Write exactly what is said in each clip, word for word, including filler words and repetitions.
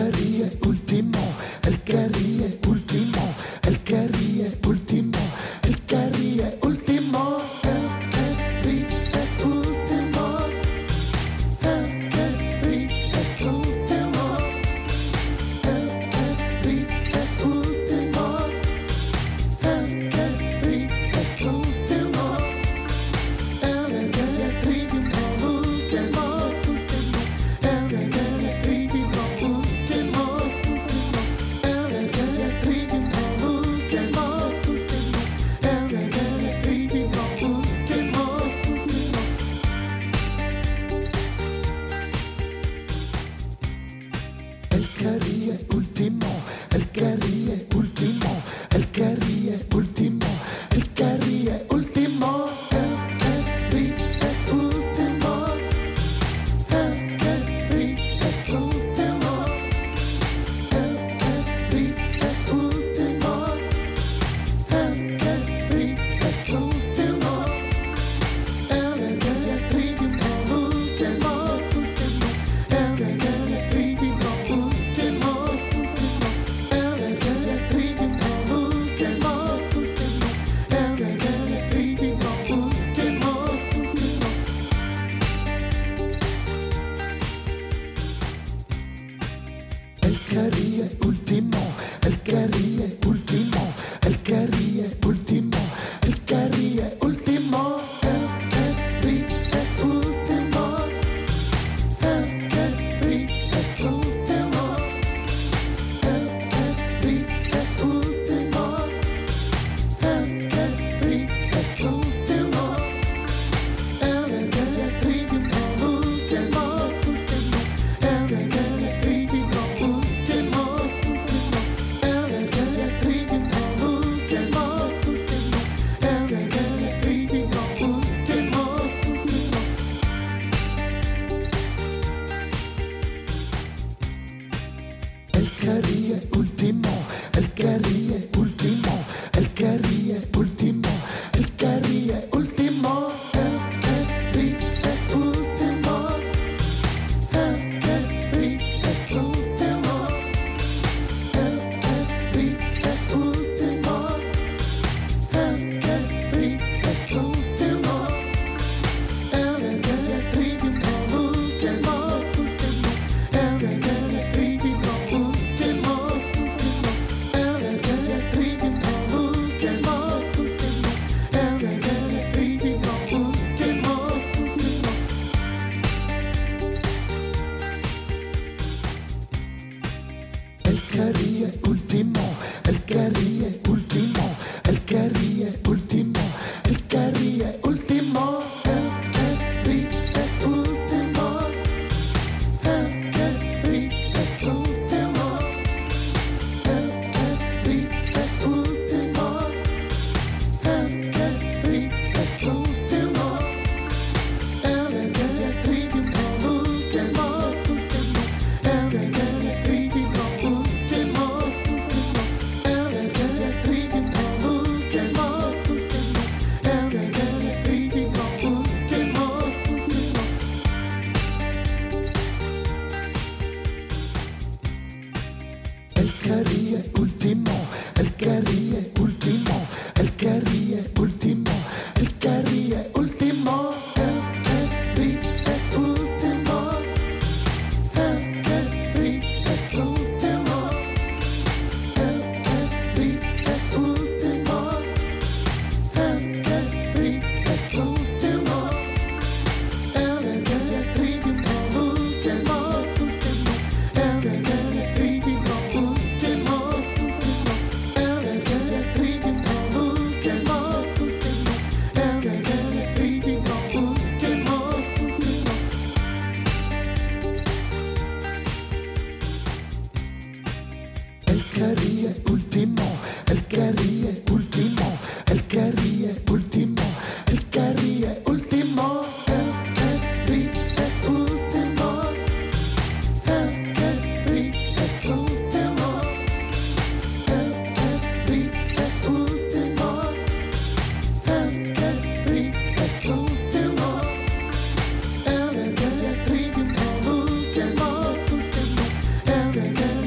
que ríe último, el que ríe último, el que ríe último, el que ríe último, el que ríe último, el que ríe último, el que ríe último, el que ríe último, el que ríe último, el que ríe último, el que ríe último, el que ríe último, el que ríe último, el que ríe último, el que ríe último, el que ríe último, el que ríe último, el que ríe último, el que El que ríe último, el que ríe último, el que ríe último, el que ríe último, el que ríe último, el que ríe último, el que ríe último, el que ríe último, el que ríe último, el que El que ríe último, el que ríe último, el que ríe último, el que ríe último, el que ríe último, el que ríe último, el que ríe último, el que ríe último, el que ríe último, el que El que ríe último, el que ríe último, el que ríe último, el que ríe último, el que ríe último, el que ríe último, el que ríe último, el que ríe último, el que ríe último, el que El que ríe último, el que ríe último, el que ríe último, el que ríe último, el que ríe último, el que ríe último, el que ríe último, el que ríe último, el que ríe último, el que El que ríe último, el que ríe último, el que ríe último, el que ríe último, el que ríe último, el que ríe último, el que ríe último, el que ríe último, el que ríe último, el que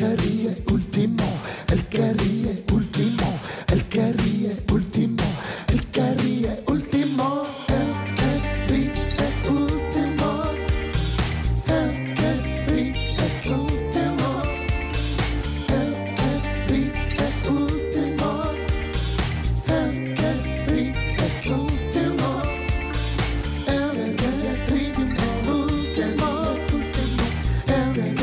que ríe último, el que ríe último, el que ríe último, el que ríe último, el que ríe último, el que ríe último, el que ríe último, el que ríe último, el que ríe último, el que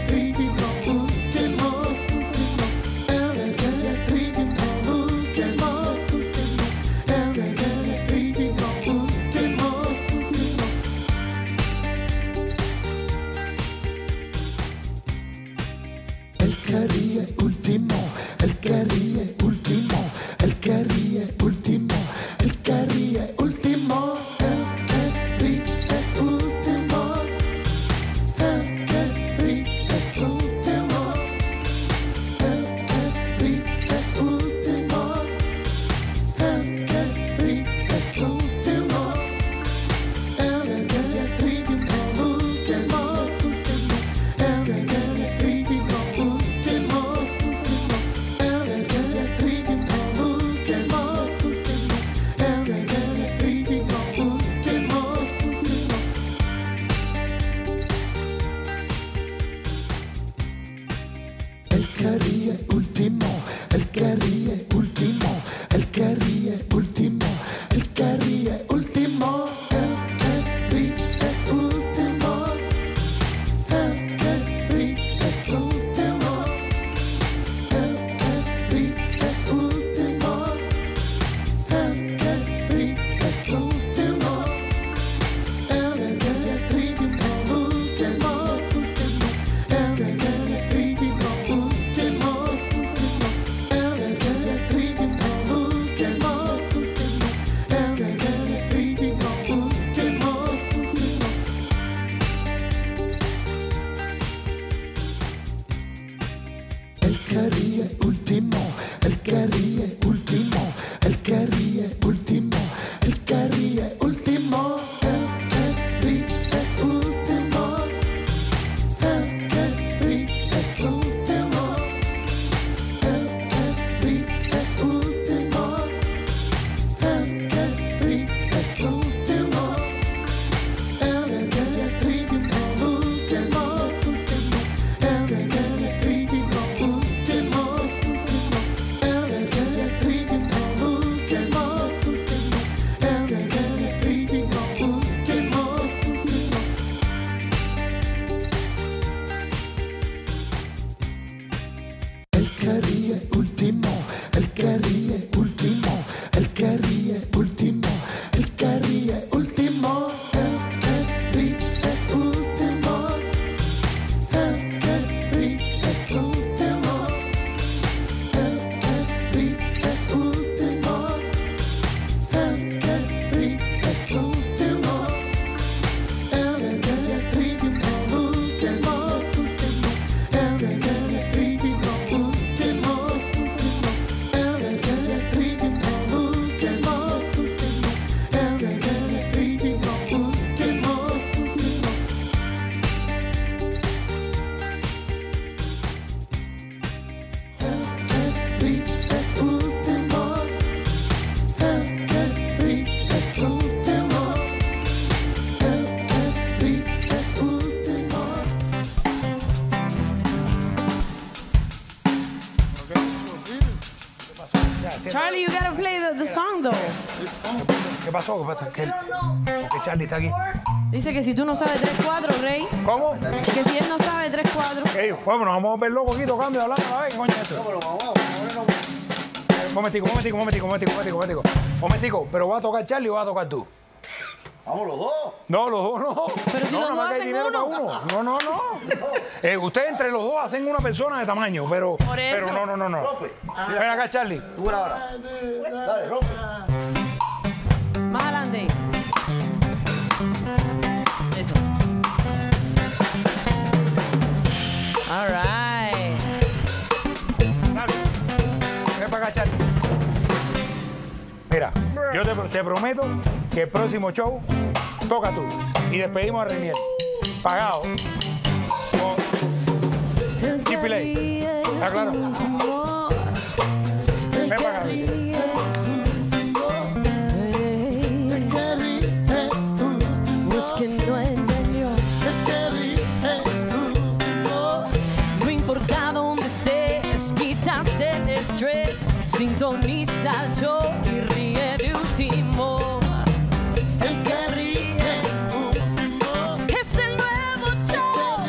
ríe último, el que ríe último, el que ríe último, el que ríe último, el que ríe último, el que ríe último, el que ríe último, el que ríe último, el que ríe último, el que El que ríe último, el que ríe último, el que ríe último, el que ríe último, el que ríe último, el que ríe último, el que ríe último, el que ríe último, el que ríe último, el que El que ríe último, el que ríe último, el que ríe último, el que ríe último, el que ríe último, el que ríe último, el que ríe último, el que ríe último, el que ríe último, el que El que ríe último, el que ríe último, el que ríe último, el que ríe último, el que ríe último, el que ríe último, el que ríe último, el que ríe último, el que ríe último, el que Charlie, you gotta play the, the song though. ¿Qué pasó? ¿Qué pasó? ¿Qué? ¿Por qué Charlie está aquí? Dice que si tú no sabes tres cuatro, Rey, ¿Cómo? que si él no sabe tres cuatro. Ey, bueno, nos vamos a volver locos aquí tocando y hablando. A ver, ¿qué coño es esto? Un momentico, un momentico, un momentico, un momentico, un momentico, un momentico. Un momentico, ¿pero va a tocar Charlie o va a tocar tú? Vamos los dos. No, los dos no. Pero si no, los nada más dos que hay hacen dinero uno. para uno. No, no, no. Eh, ustedes entre los dos hacen una persona de tamaño, pero. Por eso. Pero no, no, no, no. Rompe. Ven acá, Charlie. Tú graba ahora. Dale, rompe. Más adelante. Eso. All right. Dale. Ven para acá, Charlie. Mira, yo te, te prometo que el próximo show toca tú. Y despedimos a Renier. Pagado. Con- Si Chick-fil-A. Ah, claro. Ven para acá. Buscando interior. No importa dónde estés, quítate el estrés. Sintoniza el show y ríe de último. El que ríe es el nuevo show.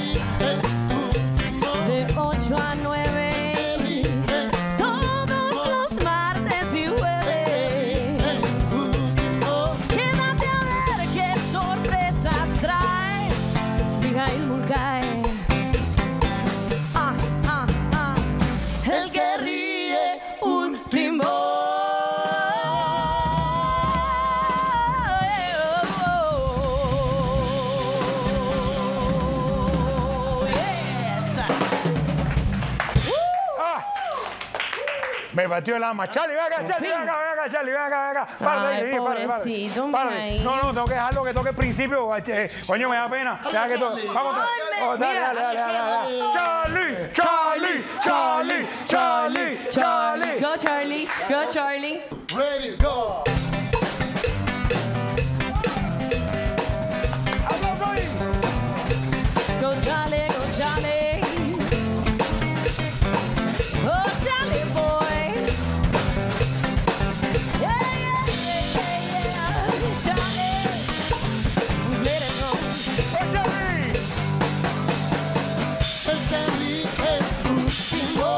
De ocho a nueve, todos los martes y jueves. Quédate a ver qué sorpresas trae Mijail Mulcahy. Ah, ah, ah. El que ríe último. Me batió el alma. Charlie, ven acá, Charlie, ven acá, ven acá, Charlie, ven acá, ven acá. Párate Ay, ahí, párate, párate. pobrecito, Párate. Mijail. No, no, tengo que dejarlo que toque el principio. Eh, Coño, me da pena. Deja que to- Vamos, oh, dale, dale, dale, dale, dale. Charlie, Charlie, Charlie, Charlie, Charlie. Go Charlie, go Charlie. Ready, go. Aplauso ahí. Go Charlie, go Charlie. Oh Charlie boy. Yeah, yeah, yeah, yeah, yeah. Charlie. Let it go. ¡Oh, Charlie! El que ríe último.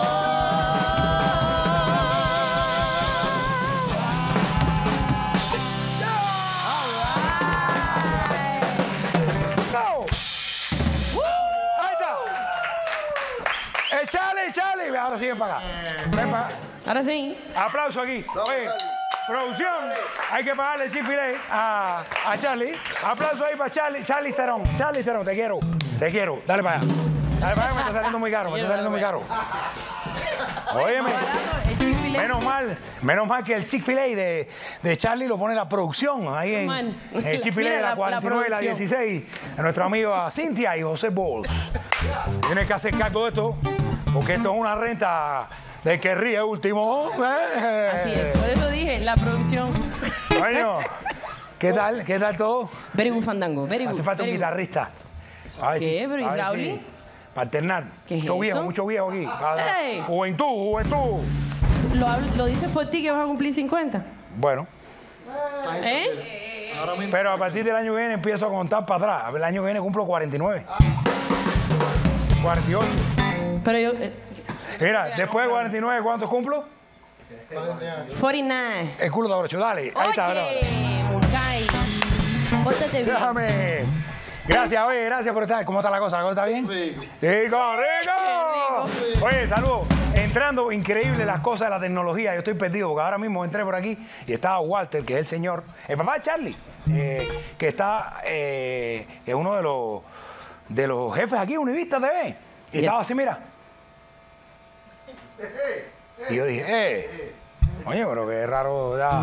¡No! Ahí está. Eh, Charlie, Charlie. Ahora sí, ven para acá. Ven para acá. Ahora sí. Aplauso aquí. Oye, producción, hay que pagarle Chick-fil-A a, a Charlie. Aplauso ahí para Charlie. Charlie Sterón. Charlie Sterón, te quiero. Te quiero. Dale para allá. Dale para allá, me está saliendo muy caro. Me está saliendo muy caro. Óyeme. El Chick-fil-A. Menos mal, menos mal que el Chick-fil-A de, de Charlie lo pone la producción ahí en, Man. en el Chick-fil-A de Mira la la- cuarenta y nueve y la la producción. dieciséis. A nuestro amigo a Cintia y José Bols. Tienes que hacer cargo de esto, porque esto es una renta del que ríe último. Eh. Así es. Por eso dije, la producción. Bueno, ¿qué tal? ¿Qué tal todo? Very good fandango. Very good. Hace falta un very good. guitarrista. A ver ¿Qué? si- ¿Pero y a ver Rauli? si- Para alternar. ¿Qué es mucho viejo, eso? mucho viejo aquí. Para- ¡Ey! Juventud, juventud. ¿Lo, habl- ¿Lo dices por ti que vas a cumplir cincuenta? Bueno, ¿Eh? Ahora mismo. pero a partir del año que viene empiezo a contar para atrás. El año que viene cumplo cuarenta y nueve. cuarenta y ocho. Pero yo... eh, Mira, después de cuarenta y nueve, ¿cuántos cumplo? cuarenta y nueve. El culo de brocho. Dale, ahí está. dale. Oye, Mulcahy. Pórtate bien. Déjame. Gracias, oye, gracias por estar. ¿Cómo está la cosa? ¿La cosa está bien? Rico. ¡Rico, rico! Oye, saludos. Entrando, increíble las cosas de la tecnología. Yo estoy perdido porque ahora mismo entré por aquí y estaba Walter, que es el señor, el papá de Charlie, eh, que está, eh, que es uno de los, de los jefes aquí, Univista T V. Y Yes. estaba así, mira. Y yo dije, eh, oye, pero qué raro, ya.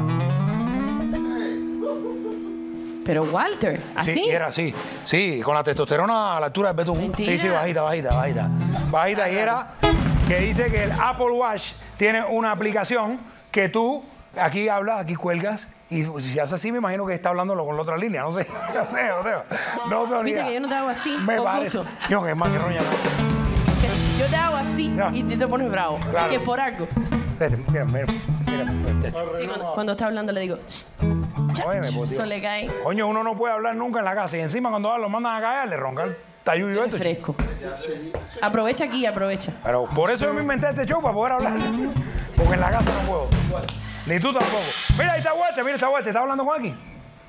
Pero Walter, ¿así? Sí, era así. Sí, con la testosterona a la altura del betún. Mentira. Sí, sí, bajita, bajita, bajita. Bajita. Y era que dice que el Apple Watch tiene una aplicación que tú aquí hablas, aquí cuelgas. Y si haces así, me imagino que está hablándolo con la otra línea. No sé. No sé, no sé. No tengo ni Viste idea. que yo no te hago así, Me con parece. gusto. Yo que es más que roña. Que Yo te hago así Ya. y tú te pones bravo. Claro. Que por algo. Este, Mira, mira, mira. mira. Sí, cuando, cuando está hablando le digo, "Shh". Óyeme, por Dios. Eso le cae Coño, uno no puede hablar nunca en la casa. Y encima cuando lo mandan a callar, le ronca el tayuyo esto. chico. fresco. Aprovecha aquí, aprovecha. Pero por eso yo me inventé este show, para poder hablar. Porque en la casa no puedo. Ni tú tampoco. Mira, ahí está Walter, mira, está Walter. ¿Está hablando con aquí?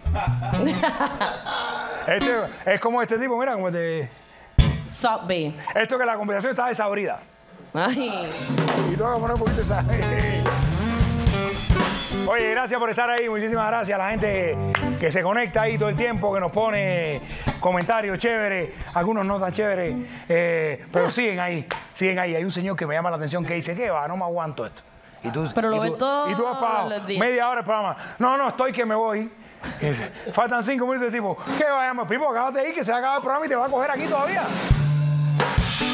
Este, es como este tipo, mira, como este... Sup, babe. Esto que la conversación está desabrida. Ay, Y tengo que poner un poquito de sal. Oye, gracias por estar ahí. Muchísimas gracias a la gente que se conecta ahí todo el tiempo, que nos pone comentarios chéveres, algunos no tan chéveres, eh, pero siguen ahí, siguen ahí. Hay un señor que me llama la atención que dice, ¿qué va? No me aguanto esto. Y tú, Pero lo y ve tú, todos y tú vas para los días. media hora del programa. No, no, estoy que me voy. Y dice, faltan cinco minutos de tipo, ¿qué vayamos? Pipo, acábate de ir, que se va a acabar el programa y te va a coger aquí todavía.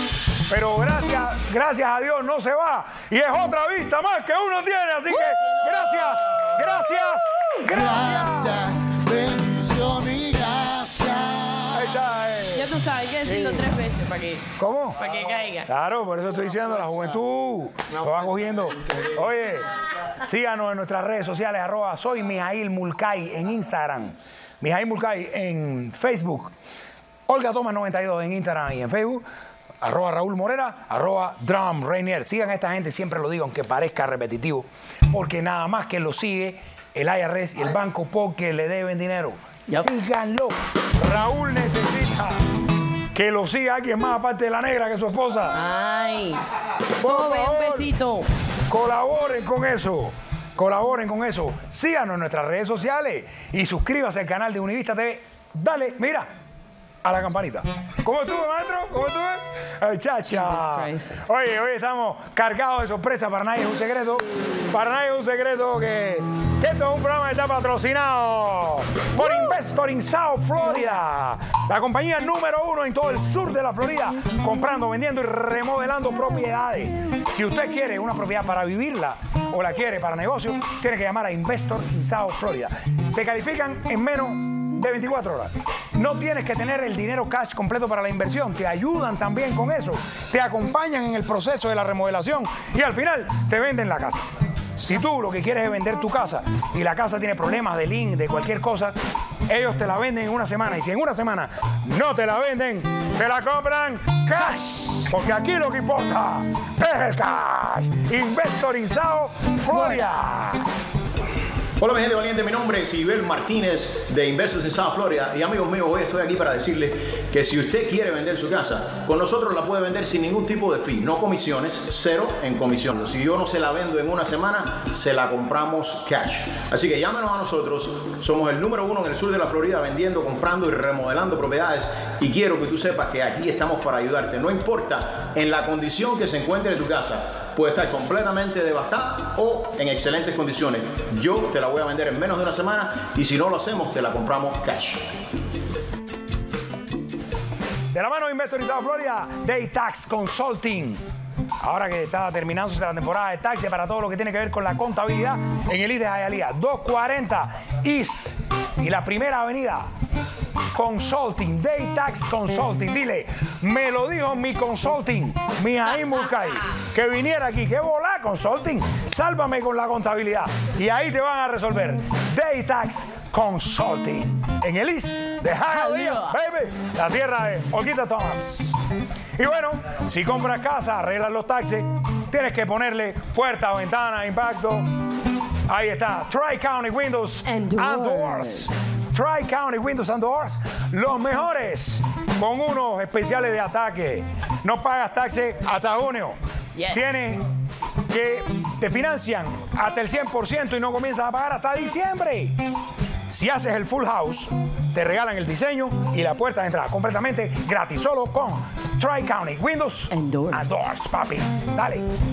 pero gracias, gracias a Dios no se va. Y es otra vista más que uno tiene. Así que gracias, gracias, gracias. Gracias, bendición y gracias. Ahí está. eh. Ya tú sabes, hay que decirlo tres veces para que, ¿Cómo? para que caiga. Claro, por eso estoy diciendo, la juventud lo va cogiendo. Oye, síganos en nuestras redes sociales, arroba soy Mijail Mulcahy en Instagram, Mijail Mulcahy en Facebook, Olga Thomas noventa y dos en Instagram y en Facebook, arroba Raúl Morera, arroba Drum Rainier. Sigan a esta gente, siempre lo digo, aunque parezca repetitivo, porque nada más que lo sigue el I R S y el banco porque le deben dinero. Yep. Síganlo. Raúl necesita que lo siga alguien más aparte de la negra que su esposa. Ay. Por Sobe, un favor. besito. Colaboren con eso. Colaboren con eso. Síganos en nuestras redes sociales y suscríbase al canal de Univista T V. Dale, mira, a la campanita. ¿Cómo estuve, maestro? ¿Cómo estuve? Ay, chacha. Jesus Christ. Oye, hoy estamos cargados de sorpresa. Para nadie es un secreto. Para nadie es un secreto que, que esto es un programa que está patrocinado por Investor in South Florida. La compañía número uno en todo el sur de la Florida, comprando, vendiendo y remodelando propiedades. Si usted quiere una propiedad para vivirla o la quiere para negocio, tiene que llamar a Investor in South Florida. Te califican en menos de veinticuatro horas. No tienes que tener el dinero cash completo para la inversión. Te ayudan también con eso. Te acompañan en el proceso de la remodelación y al final te venden la casa. Si tú lo que quieres es vender tu casa y la casa tiene problemas de link, de cualquier cosa, ellos te la venden en una semana. Y si en una semana no te la venden, te la compran cash. Porque aquí lo que importa es el cash. Investor in South Florida. Hola mi gente valiente, mi nombre es Ibel Martínez de Investors in South Florida y amigos míos, hoy estoy aquí para decirles que si usted quiere vender su casa, con nosotros la puede vender sin ningún tipo de fee, no comisiones, cero en comisiones. Si yo no se la vendo en una semana, se la compramos cash. Así que llámenos a nosotros, somos el número uno en el sur de la Florida vendiendo, comprando y remodelando propiedades y quiero que tú sepas que aquí estamos para ayudarte, no importa en la condición que se encuentre tu casa. Puede estar completamente devastada o en excelentes condiciones. Yo te la voy a vender en menos de una semana y si no lo hacemos, te la compramos cash. De la mano de Investor in South Florida, Day Tax Consulting. Ahora que está terminándose la temporada de taxes para todo lo que tiene que ver con la contabilidad en el I de Hialeah, doscientos cuarenta East y la primera avenida. Consulting, Day Tax Consulting. Dile, me lo dijo mi consulting, Mijail Mulcahy, que viniera aquí, que volá consulting, sálvame con la contabilidad. Y ahí te van a resolver. Day Tax Consulting. En el East de Hialeah, baby, la tierra de Olguita Thomas. Y bueno, si compras casa, arreglas los taxes, tienes que ponerle puerta, ventana, impacto. Ahí está, Tri-County Windows And doors. and Doors. Tri-County Windows and Doors, los mejores, con unos especiales de ataque. No pagas taxes hasta junio. Yes. Tienes que te financian hasta el cien por ciento y no comienzas a pagar hasta diciembre. Si haces el full house, te regalan el diseño y la puerta de entrada completamente gratis, solo con Tri-County Windows And Doors. and Doors, papi. Dale.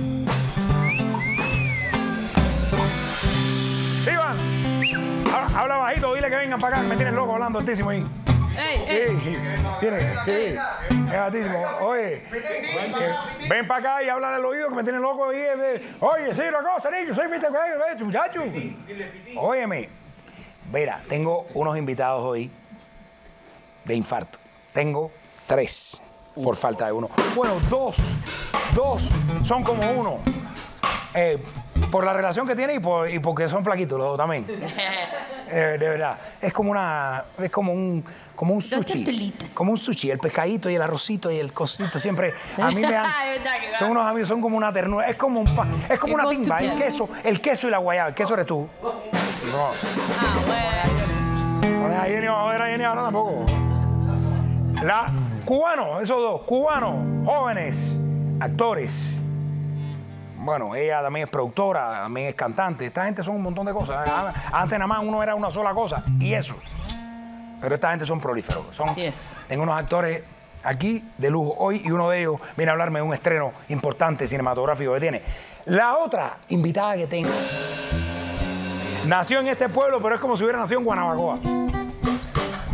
Iván. Habla bajito, dile que vengan para acá. Me tienes loco hablando altísimo ahí. Ey, ey. Sí, tiene, sí, es altísimo. Oye, que ven para acá y háblale al oído que me tienes loco ahí. Oye, sí, una cosa, niño, soy Fite muchacho. Óyeme, mira, tengo unos invitados hoy de infarto. Tengo tres por falta de uno. Bueno, dos, dos son como uno. Eh, por la relación que tiene y, por, y porque son flaquitos los dos también. Eh, de verdad. Es como una. Es como un. Como un sushi. tortolitas. Como un sushi. El pescadito y el arrocito y el cosito. Siempre. A mí me dan. Es verdad que va. Son unos amigos, son como una ternura. Es como un pa- Es como It una goes timba. El together. queso. El queso y la guayaba. El queso eres tú. No. Ah, bueno. No, a Jenny, vamos a ver a Jenny ahora tampoco. La. Cubanos, esos dos. Cubanos, jóvenes, actores. Bueno, ella también es productora, también es cantante. Esta gente son un montón de cosas. Antes nada más uno era una sola cosa y eso. Pero esta gente son prolíferos. Son, Así es. Tengo unos actores aquí de lujo hoy y uno de ellos viene a hablarme de un estreno importante cinematográfico que tiene. La otra invitada que tengo nació en este pueblo, pero es como si hubiera nacido en Guanabacoa.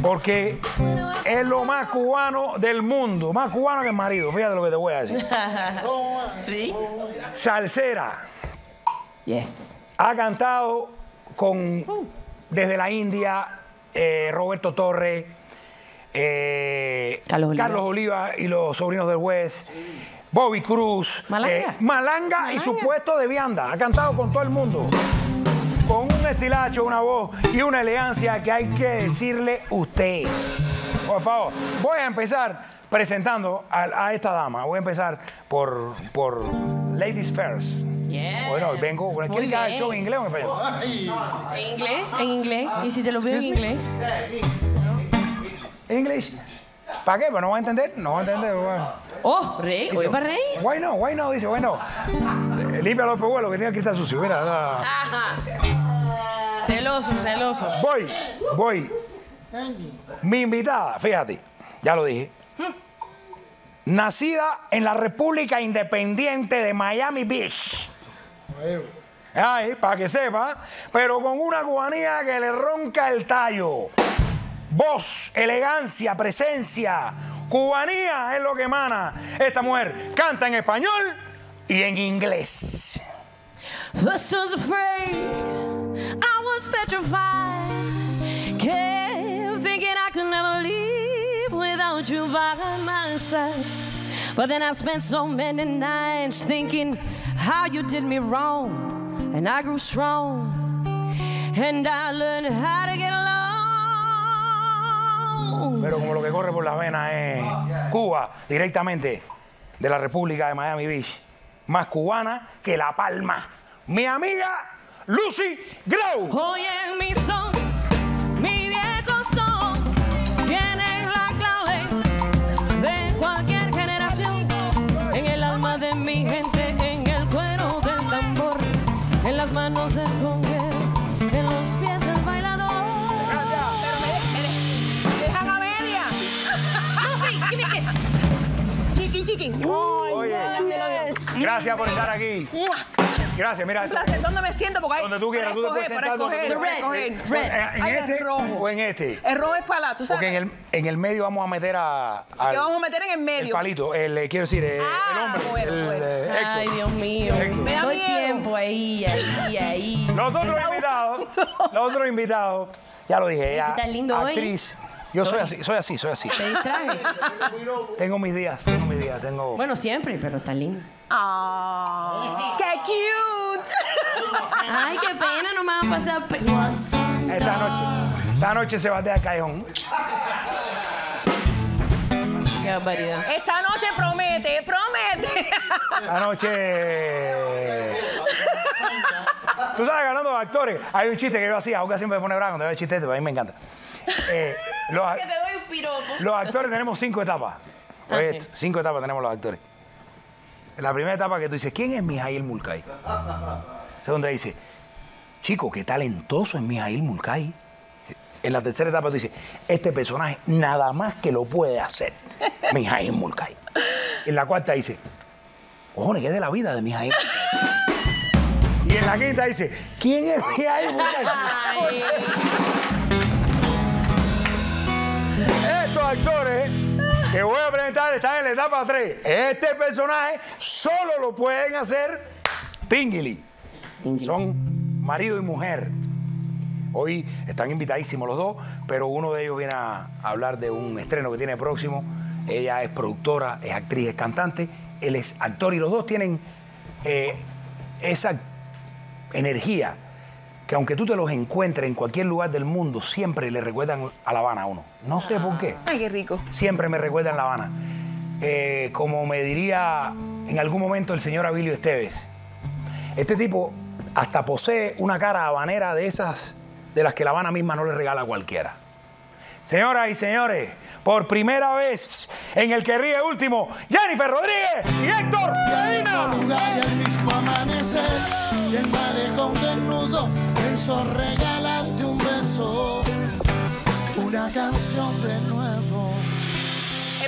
Porque es lo más cubano del mundo, más cubano que el marido, fíjate lo que te voy a decir. Sí. Salsera, Yes. ha cantado con, desde la India, eh, Roberto Torres, eh, Carlos Oliva. Carlos Oliva y los sobrinos del West, Bobby Cruz, Malanga. eh, Malanga y su puesto de vianda. Ha cantado con todo el mundo. Con un estilacho, una voz y una elegancia que hay que decirle usted. Por favor, voy a empezar presentando a, a esta dama. Voy a empezar por, por Ladies First. Yeah. Bueno, vengo. Muy ¿Quiere que haga el bien. show en inglés o en español? ¿En inglés? ¿En inglés? ¿Y si te lo veo en Excuse me? inglés? English. ¿Para qué? Pues no va a entender. No va a entender. Bueno. Oh, rey. Oye, para rey. Why no? Why no? Dice, why no. Eh, Limpia los pehuelos que tiene que estar sucio. Mira, la- Ajá. Celoso, celoso. voy, voy. Mi invitada, fíjate, ya lo dije. Nacida en la República Independiente de Miami Beach. Ay, para que sepa, pero con una cubanía que le ronca el tallo. Voz, elegancia, presencia, cubanía es lo que emana. Esta mujer canta en español y en inglés. Was so afraid, I was petrified. Kept thinking I could never leave without you by my side. But then I spent so many nights thinking how you did me wrong. And I grew strong. And I learned how to get along. Pero como lo que corre por las venas es Cuba, directamente de la República de Miami Beach, más cubana que La Palma. Mi amiga Lucy Grau. Oye, mi son, mi viejo son, tienes la clave de cualquier generación. En el alma de mi gente, en el cuero del tambor, en las manos del conguero, en los pies del bailador. Pero me, me, me dejan a media. Lucy, give me kiss. Chiqui, chiqui. Oye, gracias por estar aquí. Gracias, mira. Un placer. ¿Dónde me siento? Porque hay Donde tú quieras, para tú te puedes escoger, sentar donde para tú escoger, quieras. para Red, escoger. red. ¿En Ay, este el rojo. o en este? El rojo es para la, tú sabes. Porque en el, en el medio vamos a meter a, al- ¿Qué vamos a meter en el medio? el palito, el, eh, quiero decir, eh, Ah, el hombre, bueno, el, bueno. eh, Héctor. Ay, Dios mío. Héctor. Me da Todo el miedo. tiempo ahí, ahí, ahí. Los otros invitados, los otros invitados, ya lo dije, ella, ¿Qué tan lindo hoy? actriz. Yo soy así, soy así, soy así. Te distraje. Tengo mis días, tengo mis días, tengo... Bueno, siempre, pero está lindo. Ah, ¡qué cute! Ay, qué pena, no me van a pasar. pe- Esta noche, esta noche se batea el callejón. Qué barbaridad. Esta noche promete, promete. Esta noche... Tú sabes, hablando de actores, hay un chiste que yo hacía, Auca siempre me pone bravo cuando veo el chiste, pero a mí me encanta. Eh, los, Que te doy un piropo. los actores tenemos cinco etapas. Oye, Ok. esto, cinco etapas tenemos los actores. La primera etapa que tú dices, ¿quién es Mijail Mulcahy? Segunda dice, chico, qué talentoso es Mijail Mulcahy. En la tercera etapa tú dices, este personaje nada más que lo puede hacer Mijail Mulcahy. En la cuarta dice, ojo, ¿qué es de la vida de Mijail Mulcahy? Y en la quinta dice, ¿quién es Mijail Mulcahy? Ay, Estos actores que voy a presentar están en la etapa tres. Este personaje solo lo pueden hacer Tingili. Son marido y mujer. Hoy están invitadísimos los dos, pero uno de ellos viene a hablar de un estreno que tiene próximo. Ella es productora, es actriz, es cantante. Él es actor y los dos tienen eh, esa energía que aunque tú te los encuentres en cualquier lugar del mundo, siempre le recuerdan a La Habana a uno. No sé por qué. Ay, qué rico. Siempre me recuerdan La Habana. Eh, como me diría en algún momento el señor Abilio Esteves, este tipo hasta posee una cara habanera de esas de las que La Habana misma no le regala a cualquiera. Señoras y señores, por primera vez en el que ríe último, Jennifer Rodríguez y Héctor Medina. mismo lugar y el mismo amanecer y el malecón desnudo pensó regalarte un beso, una canción de nuevo. El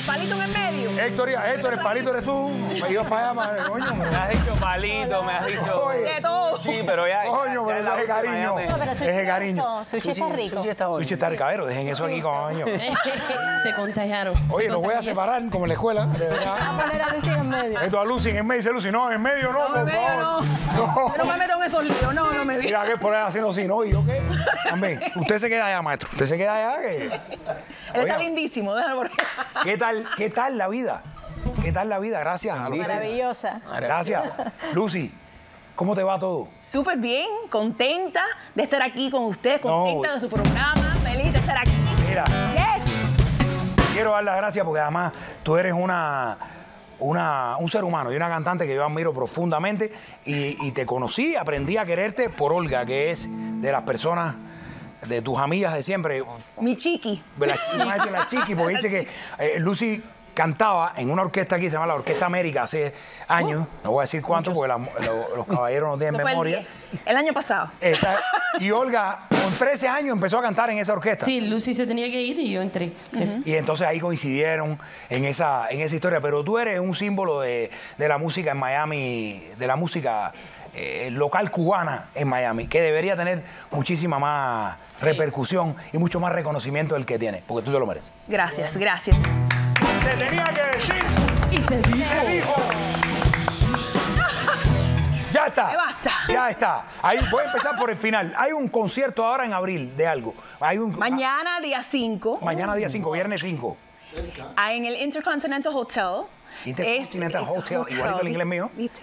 palito en el medio. Héctor, Héctor, el palito eres tú. Me dio falla, madre, coño. Me has dicho palito, me has dicho... Oye. De todo. Sí, pero ya... Coño, pero ya eso la es última cariño. ya me- No, pero sushi Es el me cariño. gustó. Sushi está rico. Sushi está bueno. Sushi está ricavero, dejen eso aquí, coño. Se contagiaron. Oye, Se los voy a contagiaron. separar como en la escuela, de verdad. Vamos a poner a Lucy en medio. Esto a Lucy en medio, dice Lucy, no, en medio no, No, por en medio favor. no. No. Yo no me meto en esos líos, no, no me digas. Mira que por ahí haciendo así, ¿no? ¿Y yo qué? También. Usted se queda allá, maestro. Usted se queda allá. Que... Él Oiga, está lindísimo, déjalo por ¿Qué tal, ¿Qué tal la vida? ¿Qué tal la vida? Gracias. a los- Maravillosa. Gracias. Lucy, ¿cómo te va todo? Súper bien, contenta de estar aquí con ustedes, contenta No. de su programa, feliz de estar aquí. Mira, Yes. quiero dar las gracias porque además tú eres una, una, un ser humano y una cantante que yo admiro profundamente y, y te conocí, aprendí a quererte por Olga, que es de las personas, de tus amigas de siempre. Mi chiqui. De la, imagínate la chiqui, porque dice que eh, Lucy cantaba en una orquesta aquí, se llama la Orquesta América, hace años, no voy a decir cuánto porque la- lo- los caballeros no tienen Eso fue el memoria. diez, el año pasado. Esa- y Olga, con trece años, empezó a cantar en esa orquesta. Sí, Lucy se tenía que ir y yo entré. Y entonces ahí coincidieron en esa, en esa historia. Pero tú eres un símbolo de, de la música en Miami, de la música eh, local cubana en Miami, que debería tener muchísima más repercusión y mucho más reconocimiento del que tiene, porque tú te lo mereces. Gracias, gracias. Se tenía que decir. Y se dijo. Dijo. Ya está. Me basta. Ya está. Ahí voy a empezar por el final. Hay un concierto ahora en abril de algo. Hay un Mañana, día cinco, mañana día cinco, viernes cinco. en el Intercontinental Hotel. Intercontinental Es- es Hotel, igualito el inglés mío. ¿viste?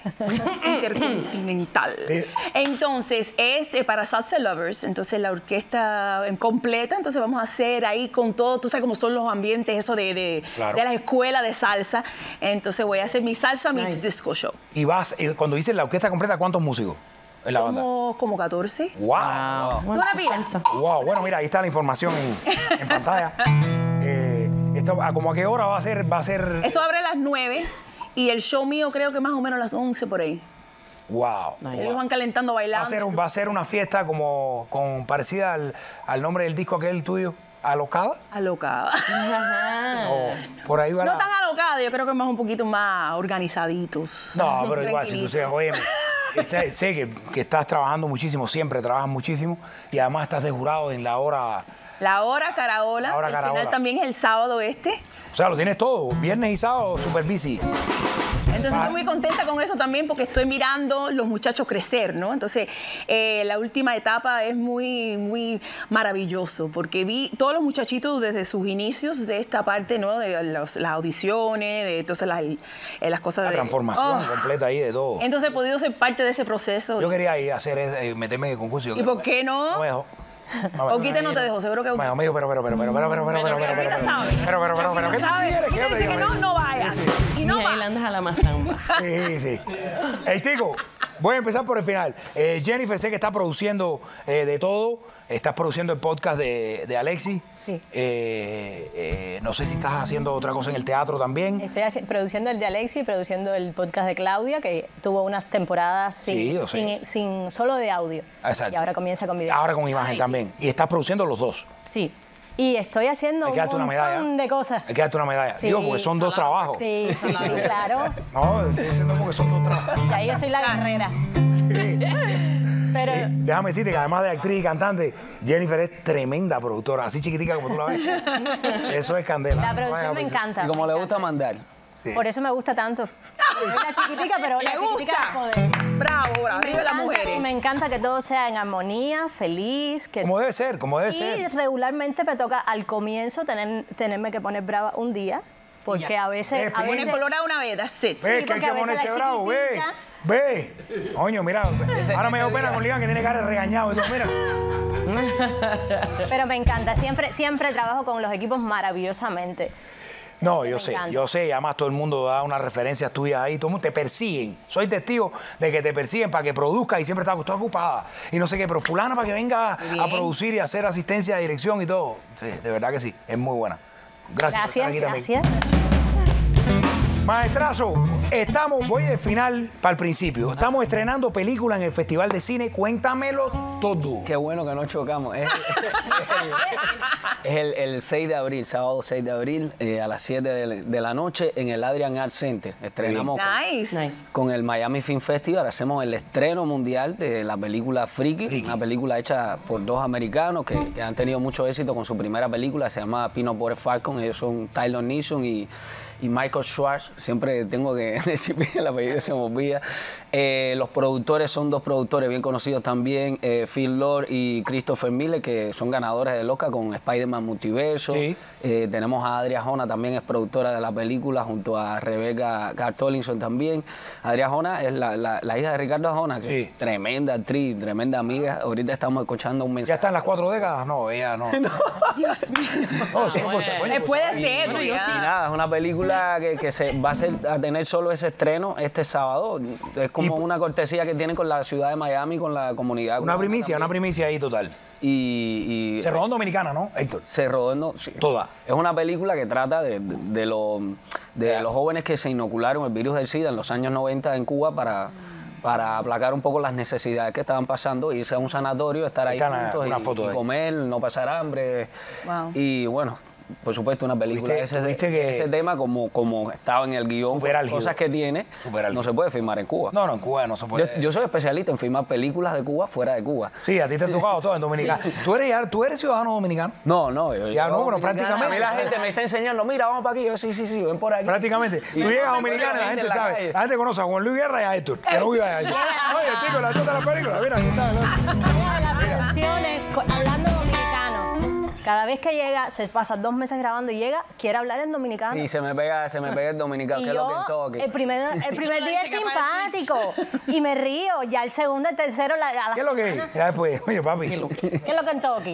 Intercontinental. Eh. Entonces, es eh, para salsa lovers. Entonces, la orquesta eh, completa. Entonces, vamos a hacer ahí con todo. Tú sabes cómo son los ambientes, eso de, de, Claro. de la escuela de salsa. Entonces, voy a hacer mi salsa mix Nice. disco show. Y vas, y cuando dices la orquesta completa, ¿cuántos músicos en la banda? Como, como catorce. ¡Wow! Bueno, Una pila. salsa. ¡Wow! Bueno, mira, ahí está la información en, en pantalla. Eh, esto, ¿a como a qué hora va a ser? Va a ser. Eso abre a las nueve. Y el show mío creo que más o menos a las once por ahí. ¡Wow! Ellos van calentando, Va bailando. a ser, un- va a ser una fiesta como con, parecida al, al nombre del disco aquel tuyo, ¿Alocada? Alocada. Ajá. O por ahí va No la- tan alocada, yo creo que más un poquito más organizaditos. No, pero igual, si tú Tranquilitos. seas, oye, está- sé que, que estás trabajando muchísimo, siempre trabajas muchísimo y además estás de jurado en la hora. La hora Caraola, La hora el Caraola. final también es el sábado este. O sea, lo tienes todo, viernes y sábado, super busy. Entonces Ah. estoy muy contenta con eso también porque estoy mirando los muchachos crecer, ¿no? Entonces eh, la última etapa es muy, muy maravilloso porque vi todos los muchachitos desde sus inicios de esta parte, ¿no? De los- las audiciones, de entonces las, eh, las cosas La de... transformación Oh. completa ahí de todo. Entonces he podido ser parte de ese proceso. Yo quería ir a hacer, eh, meterme en el concurso. yo ¿Y creo por que- qué no? No me dejó. No me Oquita no te dejó, seguro que... Me dejó, me dijo, pero, pero, pero, pero, pero, pero, pero, pero, pero, pero, Oquita pero, sabe. pero, pero, pero, pero, ¿qué tú Sabe. quieres que yo te Dice diga? que no, no vayas. Sí, Y no y ahí vas. andas a la mazamba. Sí, sí. Hey, Tico, voy a empezar por el final. Eh, Jennifer, sé que está produciendo eh, de todo. Estás produciendo el podcast de, de Alexis. Sí. Eh, eh, no sé si estás haciendo otra cosa en el teatro también. Estoy haci- produciendo el de Alexi, produciendo el podcast de Claudia, que tuvo unas temporadas sin, Sí, yo sé. sin, sin- solo de audio. Exacto. Y ahora comienza con video. Ahora con imagen Ay, también. Y estás produciendo los dos. Sí. Y estoy haciendo Hay que un darte una medalla. montón de cosas. Hay que darte una medalla. Sí. Digo, porque son dos trabajos. Sí, sí, sí, claro. No, estoy diciendo porque son dos trabajos. Y ahí yo soy la guerrera. Pero Eh, déjame decirte que además de actriz y cantante, Jennifer es tremenda productora, así chiquitica como tú la ves. Eso es candela. la No producción vayas a me pensar. encanta. Y como me le gusta encanta. mandar. Sí. Por eso me gusta tanto. Soy la chiquitica, pero Le la chiquitica gusta. de poder. Bravo, bravo. Y me Arriba las encanta- mujeres. Y me encanta que todo sea en armonía, feliz. Que Como debe ser, como debe y ser. regularmente me toca al comienzo tener, tenerme que poner brava un día, porque a veces... Eh, a pone Pone veces colorada una vez, that's it. Ve, que hay porque que a veces ponerse la bravo, ve. chiquitita- Ve. Coño, mira. Ahora me dio ese pena día. con Ligan que tiene cara de regañado y todo, mira. Pero me encanta, siempre, siempre trabajo con los equipos maravillosamente. No, Me yo sé, encanta. yo sé, y además todo el mundo da unas referencias tuyas ahí, todo el mundo te persiguen. Soy testigo de que te persiguen para que produzcas y siempre estás toda ocupada. Y no sé qué, pero fulana para que venga Muy a bien. producir y a hacer asistencia de dirección y todo. Sí, de verdad que sí, es muy buena. Gracias, por estar Gracias, aquí también. gracias. Maestrazo, estamos, voy del final para el principio. Estamos estrenando película en el Festival de Cine. Cuéntamelo todo. Qué bueno que no chocamos. Es, es el, el seis de abril, sábado seis de abril, eh, a las siete de, de la noche en el Adrian Art Center. Estrenamos Nice. con, con el Miami Film Festival. Hacemos el estreno mundial de la película Freaky, Freaky. una película hecha por dos americanos que, que han tenido mucho éxito con su primera película, se llama Peanut Butter Falcon. Ellos son Tyler Neeson y, y Michael Schwartz. Siempre tengo que decir bien el apellido, se me olvida. Eh, los productores son dos productores bien conocidos también, eh, Phil Lord y Christopher Miller, que son ganadores del Oscar con Spider-Man Multiverso. Sí. Eh, tenemos a Adria Jona, también es productora de la película, junto a Rebecca Cartolinson también. Adria Jona es la, la, la hija de Ricardo Jona, que Sí. es tremenda actriz, tremenda amiga. Ahorita estamos escuchando un ¿Ya mensaje. está en las cuatro décadas? No, ella no. Dios mío. No, sí, pues, coño, Eh, pues, puede ahí- ser, Bueno, yo ya. sí. Y nada, es una película que, que se va a, hacer, a tener solo ese estreno este sábado. Es como Y- una cortesía que tienen con la ciudad de Miami, con la comunidad. Una cubana primicia, una también. primicia ahí total. Y, y Se rodó en Dominicana, ¿no, Héctor? se rodó, no, sí. Toda. Es una película que trata de, de, de lo- de Ya. los jóvenes que se inocularon el virus del SIDA en los años noventa en Cuba para, para aplacar un poco las necesidades que estaban pasando, irse a un sanatorio, estar ahí Está una- juntos una y, foto y de ahí. comer, no pasar hambre. Wow. Y bueno, por supuesto, una película Tuviste- ese, de- tuviste que- ese tema, como, como estaba en el guión, Súper álgido. cosas que tiene, Súper álgido. no se puede filmar en Cuba. No, no, en Cuba no se Yo, puede. yo soy especialista en filmar películas de Cuba fuera de Cuba. Sí, a ti te ha tocado todo en Dominicana. ¿Tú eres, ya- ¿Tú eres ciudadano dominicano? No, no. Yo, Ya yo no, bueno, dominicana, prácticamente. A mí la gente me está enseñando, mira, vamos para aquí. Yo, sí, sí, sí, ven por aquí. Prácticamente. Tú Y- llegas a no, Dominicana y la en gente la sabe. calle. La gente conoce a Juan Luis Guerra y a Héctor, que no vive allá. Dice, oye, chico, la chota de la película. Mira, aquí está el otro. Las producciones, co- hablando dominicano. Cada vez que llega, se pasa dos meses grabando y llega, quiere hablar en dominicano. Sí, se me pega, se me pega el dominicano, Y que es lo que yo, toque. el primer, el primer día es Dice que para el simpático y me río. Ya el segundo, el tercero, la, a la ¿Qué es lo que es? Ya después, oye, papi. ¿Qué es lo que en Toki?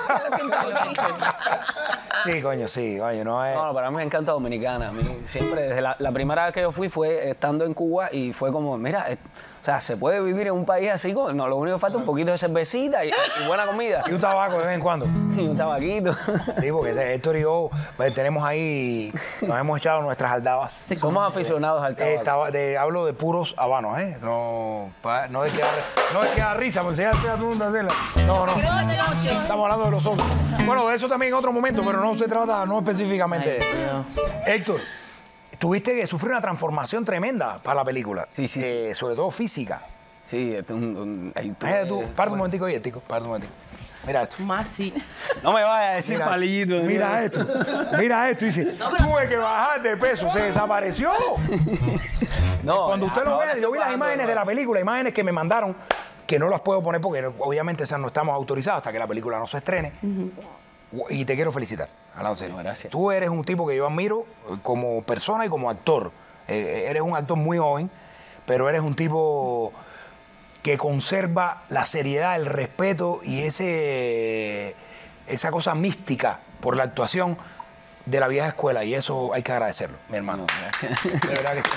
Sí, coño, sí, coño, no es. No, no, para mí me encanta Dominicana. A mí siempre, desde la, la primera vez que yo fui fue estando en Cuba y fue como, mira, eh, o sea, se puede vivir en un país así, con- no, lo único que falta es un poquito de cervecita y, y buena comida. Y un tabaco de vez en cuando. Y un tabaquito. Sí, porque ese Héctor y yo pues, tenemos ahí, nos hemos echado nuestras aldabas. Somos aficionados al Eh, tabaco. taba- de- hablo de puros habanos, ¿eh? No, pa- no es que da, no es que da risa, porque se ya todo el mundo hacerla. No, no. Estamos hablando de los otros. Bueno, de eso también en otro momento, pero no se trata, no específicamente de esto. Héctor, tuviste que sufrir una transformación tremenda para la película. Sí, sí, Eh, sobre todo física. Sí, este es un, un- ahí tú- Imagínate tú, eh, parte un momentico y Tico, parte un momentico. Mira esto. Más sí. No me vayas a decir Mira, palito. mira esto, mira esto, dice, tuve que bajar de peso, se desapareció. No, Cuando usted lo ahora vea, yo vi las estoy imágenes de la película, imágenes que me mandaron, que no las puedo poner porque obviamente esas no estamos autorizadas hasta que la película no se estrene. Y te quiero felicitar, hablando en serio. No, gracias. Tú eres un tipo que yo admiro como persona y como actor. Eh, eres un actor muy joven, pero eres un tipo que conserva la seriedad, el respeto y ese, esa cosa mística por la actuación de la vieja escuela. Y eso hay que agradecerlo, mi hermano. De verdad que sí.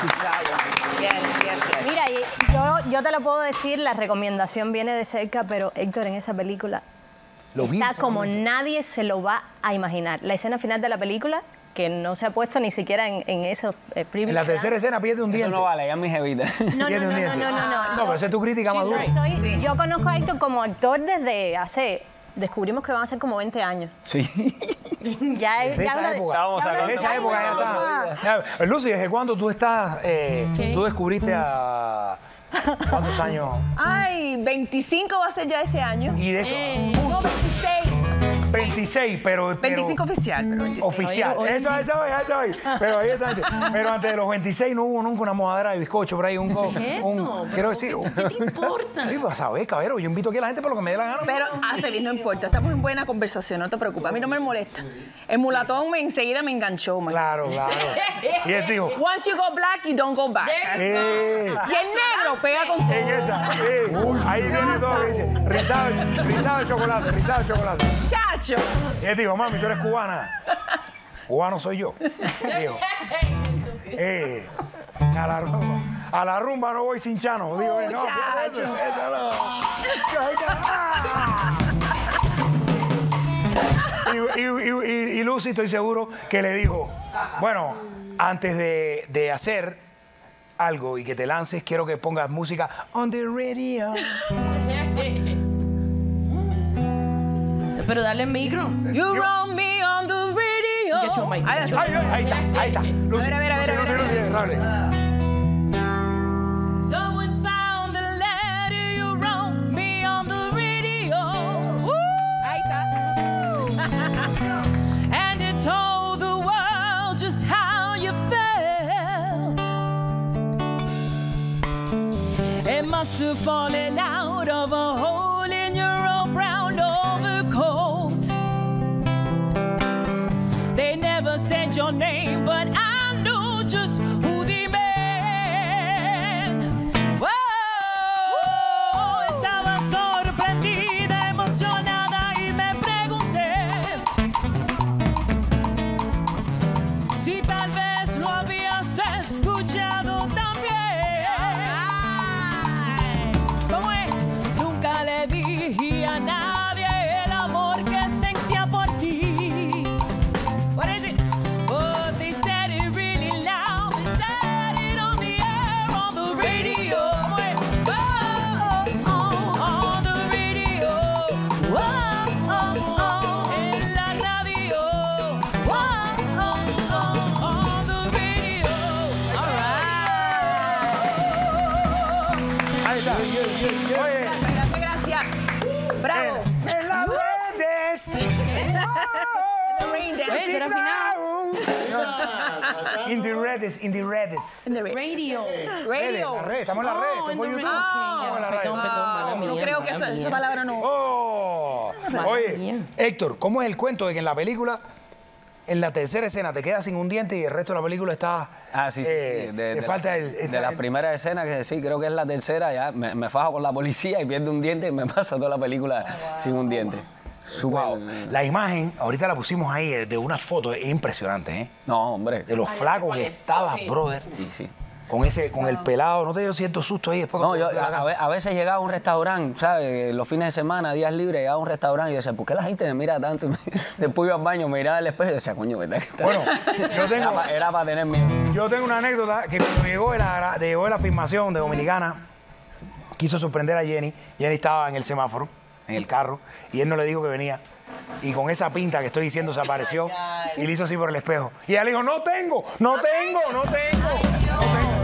Mira, y yo, yo te lo puedo decir, la recomendación viene de cerca, pero Héctor en esa película Lo vi está por como momento. nadie se lo va a imaginar. La escena final de la película, que no se ha puesto ni siquiera en, en esos eh, En la tercera escena pierde un Eso diente. no vale, ya mi jevita. No, no, Pierde no, un no, diente. no, no, no. No, pero esa es tu crítica madura. Estoy- yo conozco a Héctor como actor desde hace, descubrimos que van a ser como veinte años. Sí. Ya, es- De ya esa habla de- época. Estábamos ya habla En de- esa época ya está. Ya, Lucy, ¿desde cuándo tú estás, eh, tú descubriste a... ¿Cuántos años? Ay, veinticinco va a ser ya este año. Y de eso, No, veintiséis. veintiséis, pero... pero veinticinco oficial, pero veintiséis. Oficial, Oye, oye. eso, eso, eso, eso. Pero ahí está. Pero antes de los veintiséis no hubo nunca una mojadera de bizcocho por ahí, un... co- ¿Qué es un- eso? quiero decir... un- ¿Qué te importa? Sí, vas a ver, cabrero, yo invito aquí a la gente por lo que me dé la gana. Pero, Arcelis, no importa, estamos en buena conversación, no te preocupes, a mí no me molesta. El mulatón me, enseguida me enganchó, man. Claro, claro. Y él dijo... Once you go black, you don't go back. Sí. Y el negro pega con todo. En esa, sí. Ahí viene todo que dice, rizado, rizado de chocolate, rizado de chocolate. Chacho. Y él dijo, mami, tú eres cubana. Cubano soy yo. Dijo, eh, a la rumba, a la rumba no voy sin chano. Digo, eh, no, fíjate eso, eso no. Y, y, y, y- y Lucy, estoy seguro que le dijo, bueno, antes de, de hacer algo y que te lances, quiero que pongas música on the radio. Pero dale el micro. You wrong me on the radio. Get your mic, Ahí get your está. Ahí, ahí está, ahí está. Lucy, A ver, a ver, a ver, Lucy, a ver, Lucy, a ver. Lucy, hable. Someone found the letter you wrote me on the radio. Ahí está. And it told the world just how you felt. It must have fallen out of a hole in your old brown overcoat. They never said your name, but I knew just who they meant. Whoa, estaba sorprendida, emocionada y me pregunté si tal vez lo habías escuchado también. ¿Cómo es? Nunca le dije a nadie el amor que sentía por ti. What is it? Oh, they said it really loud. They said it on the air, on the radio. ¿Cómo es? Oh, oh, on the radio. Oh, oh, oh, en la radio. Oh, oh, oh, on the radio. All right. Ahí está. Oye, Gracias, gracias. Bravo. en las redes. The rain dance. ¿Ves? Era final. In the redes, in the redes. In the radio. Radio. Redes, Radio. la red, estamos en la red, Oh, estoy por en the YouTube. radio. Estamos en la Ok, radio. perdón, perdón, mala No mía, creo que mala esa, esa mía. palabra no. Oh. Madre Oye, mía. Héctor, ¿cómo es el cuento de que en la película, en la tercera escena, te quedas sin un diente y el resto de la película está... Ah, sí, sí, eh, sí. De, te de falta la, el... de la primera escena, que sí, creo que es la tercera, ya me, me fajo con la policía y pierdo un diente y me pasa toda la película sin un diente. Súper- Wow. La imagen, ahorita la pusimos ahí eh, de una foto, es impresionante, ¿eh? No, hombre. De lo flaco que estabas, brother. Sí, sí. Con ese, con el pelado, ¿no te dio cierto susto ahí después? No, cuando yo te a, la casa? a ve- a veces llegaba a un restaurante, ¿sabes? Los fines de semana, días libres, llegaba a un restaurante y decía, ¿por qué la gente me mira tanto? Y me- después iba al baño, me miraba al espejo y decía, coño, ¿verdad? que está-" Bueno, yo tengo- Era para tener miedo. Yo tengo una anécdota que cuando llegó de la, de- llegó de la filmación de Dominicana, quiso sorprender a Jenny. Jenny estaba en el semáforo, en el carro, y él no le dijo que venía. Y con esa pinta que estoy diciendo se apareció y le hizo así por el espejo. Y ella le dijo, no tengo, no tengo, no tengo. No tengo.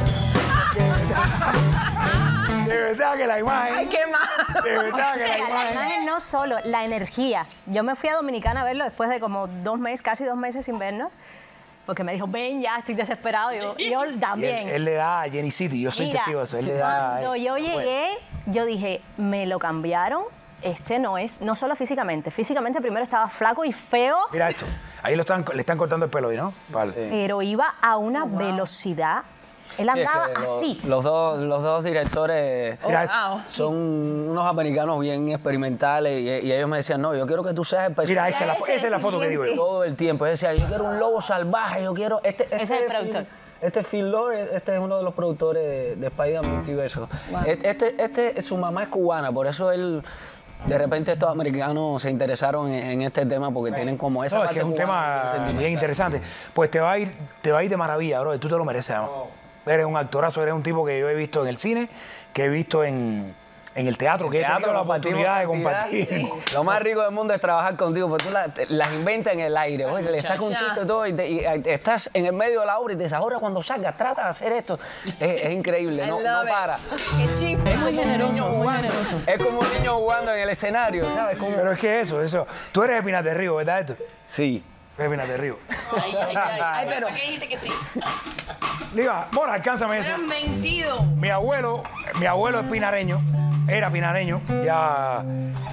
De verdad que la imagen... Ay, qué mal. De verdad que la La imagen... imagen no solo, la energía. Yo me fui a Dominicana a verlo después de como dos meses, casi dos meses sin vernos, porque me dijo, ven ya, estoy desesperado. Y yo, yo Y él, también. él le da a Jenny City, yo soy Mira, testigo de eso. Él le da... cuando yo llegué, yo dije, me lo cambiaron. Este no es, no solo físicamente. Físicamente primero estaba flaco y feo, Mira esto, ahí lo están, le están cortando el pelo ahí, ¿no? Vale. pero iba a una velocidad. Él Sí, es andaba que lo- así. Los dos, los dos directores Mira esto. Wow. son unos americanos bien experimentales y, y ellos me decían, no, yo quiero que tú seas el personaje. Mira, esa es la, fo- esa es la foto que digo yo. Todo el tiempo. Yo decía, yo quiero un lobo salvaje, yo quiero... Este, este Ese es el productor. Phil- Este es Phil Lord, este es uno de los productores de, de Spider-Man Multiverso. Este, este, su mamá es cubana, por eso él... De repente estos americanos se interesaron en, en este tema porque tienen como esa No, es parte que es un cubana, tema sentimental. bien interesante. Pues te va a ir, te va a ir de maravilla, bro. Tú te lo mereces, además. Eres un actorazo, eres un tipo que yo he visto en el cine, que he visto en, en el teatro, que he Teatro, tenido la compartimos oportunidad de cantidad. compartir. Lo más rico del mundo es trabajar contigo, porque tú la- te- las inventas en el aire. Oye, le sacas un chiste y todo, y, te- y, eh, estás en el medio de la obra y te dices, ahora cuando salgas, trata de hacer esto. Es, es increíble, no, I no love it. para. Qué chiste. Es muy generoso, muy generoso. Es como un niño jugando en el escenario, ¿sabes? Como... Pero es que eso, eso. Tú eres de Pinas del Río, ¿verdad, esto? Sí. Eres de Pinas del Río. Ay, ay, ay. Ay, pero- ¿Por qué dijiste que sí? Liga, bueno, alcánzame eso. Eres mentido. Mi abuelo, mi abuelo es pinareño, era pinareño, ya.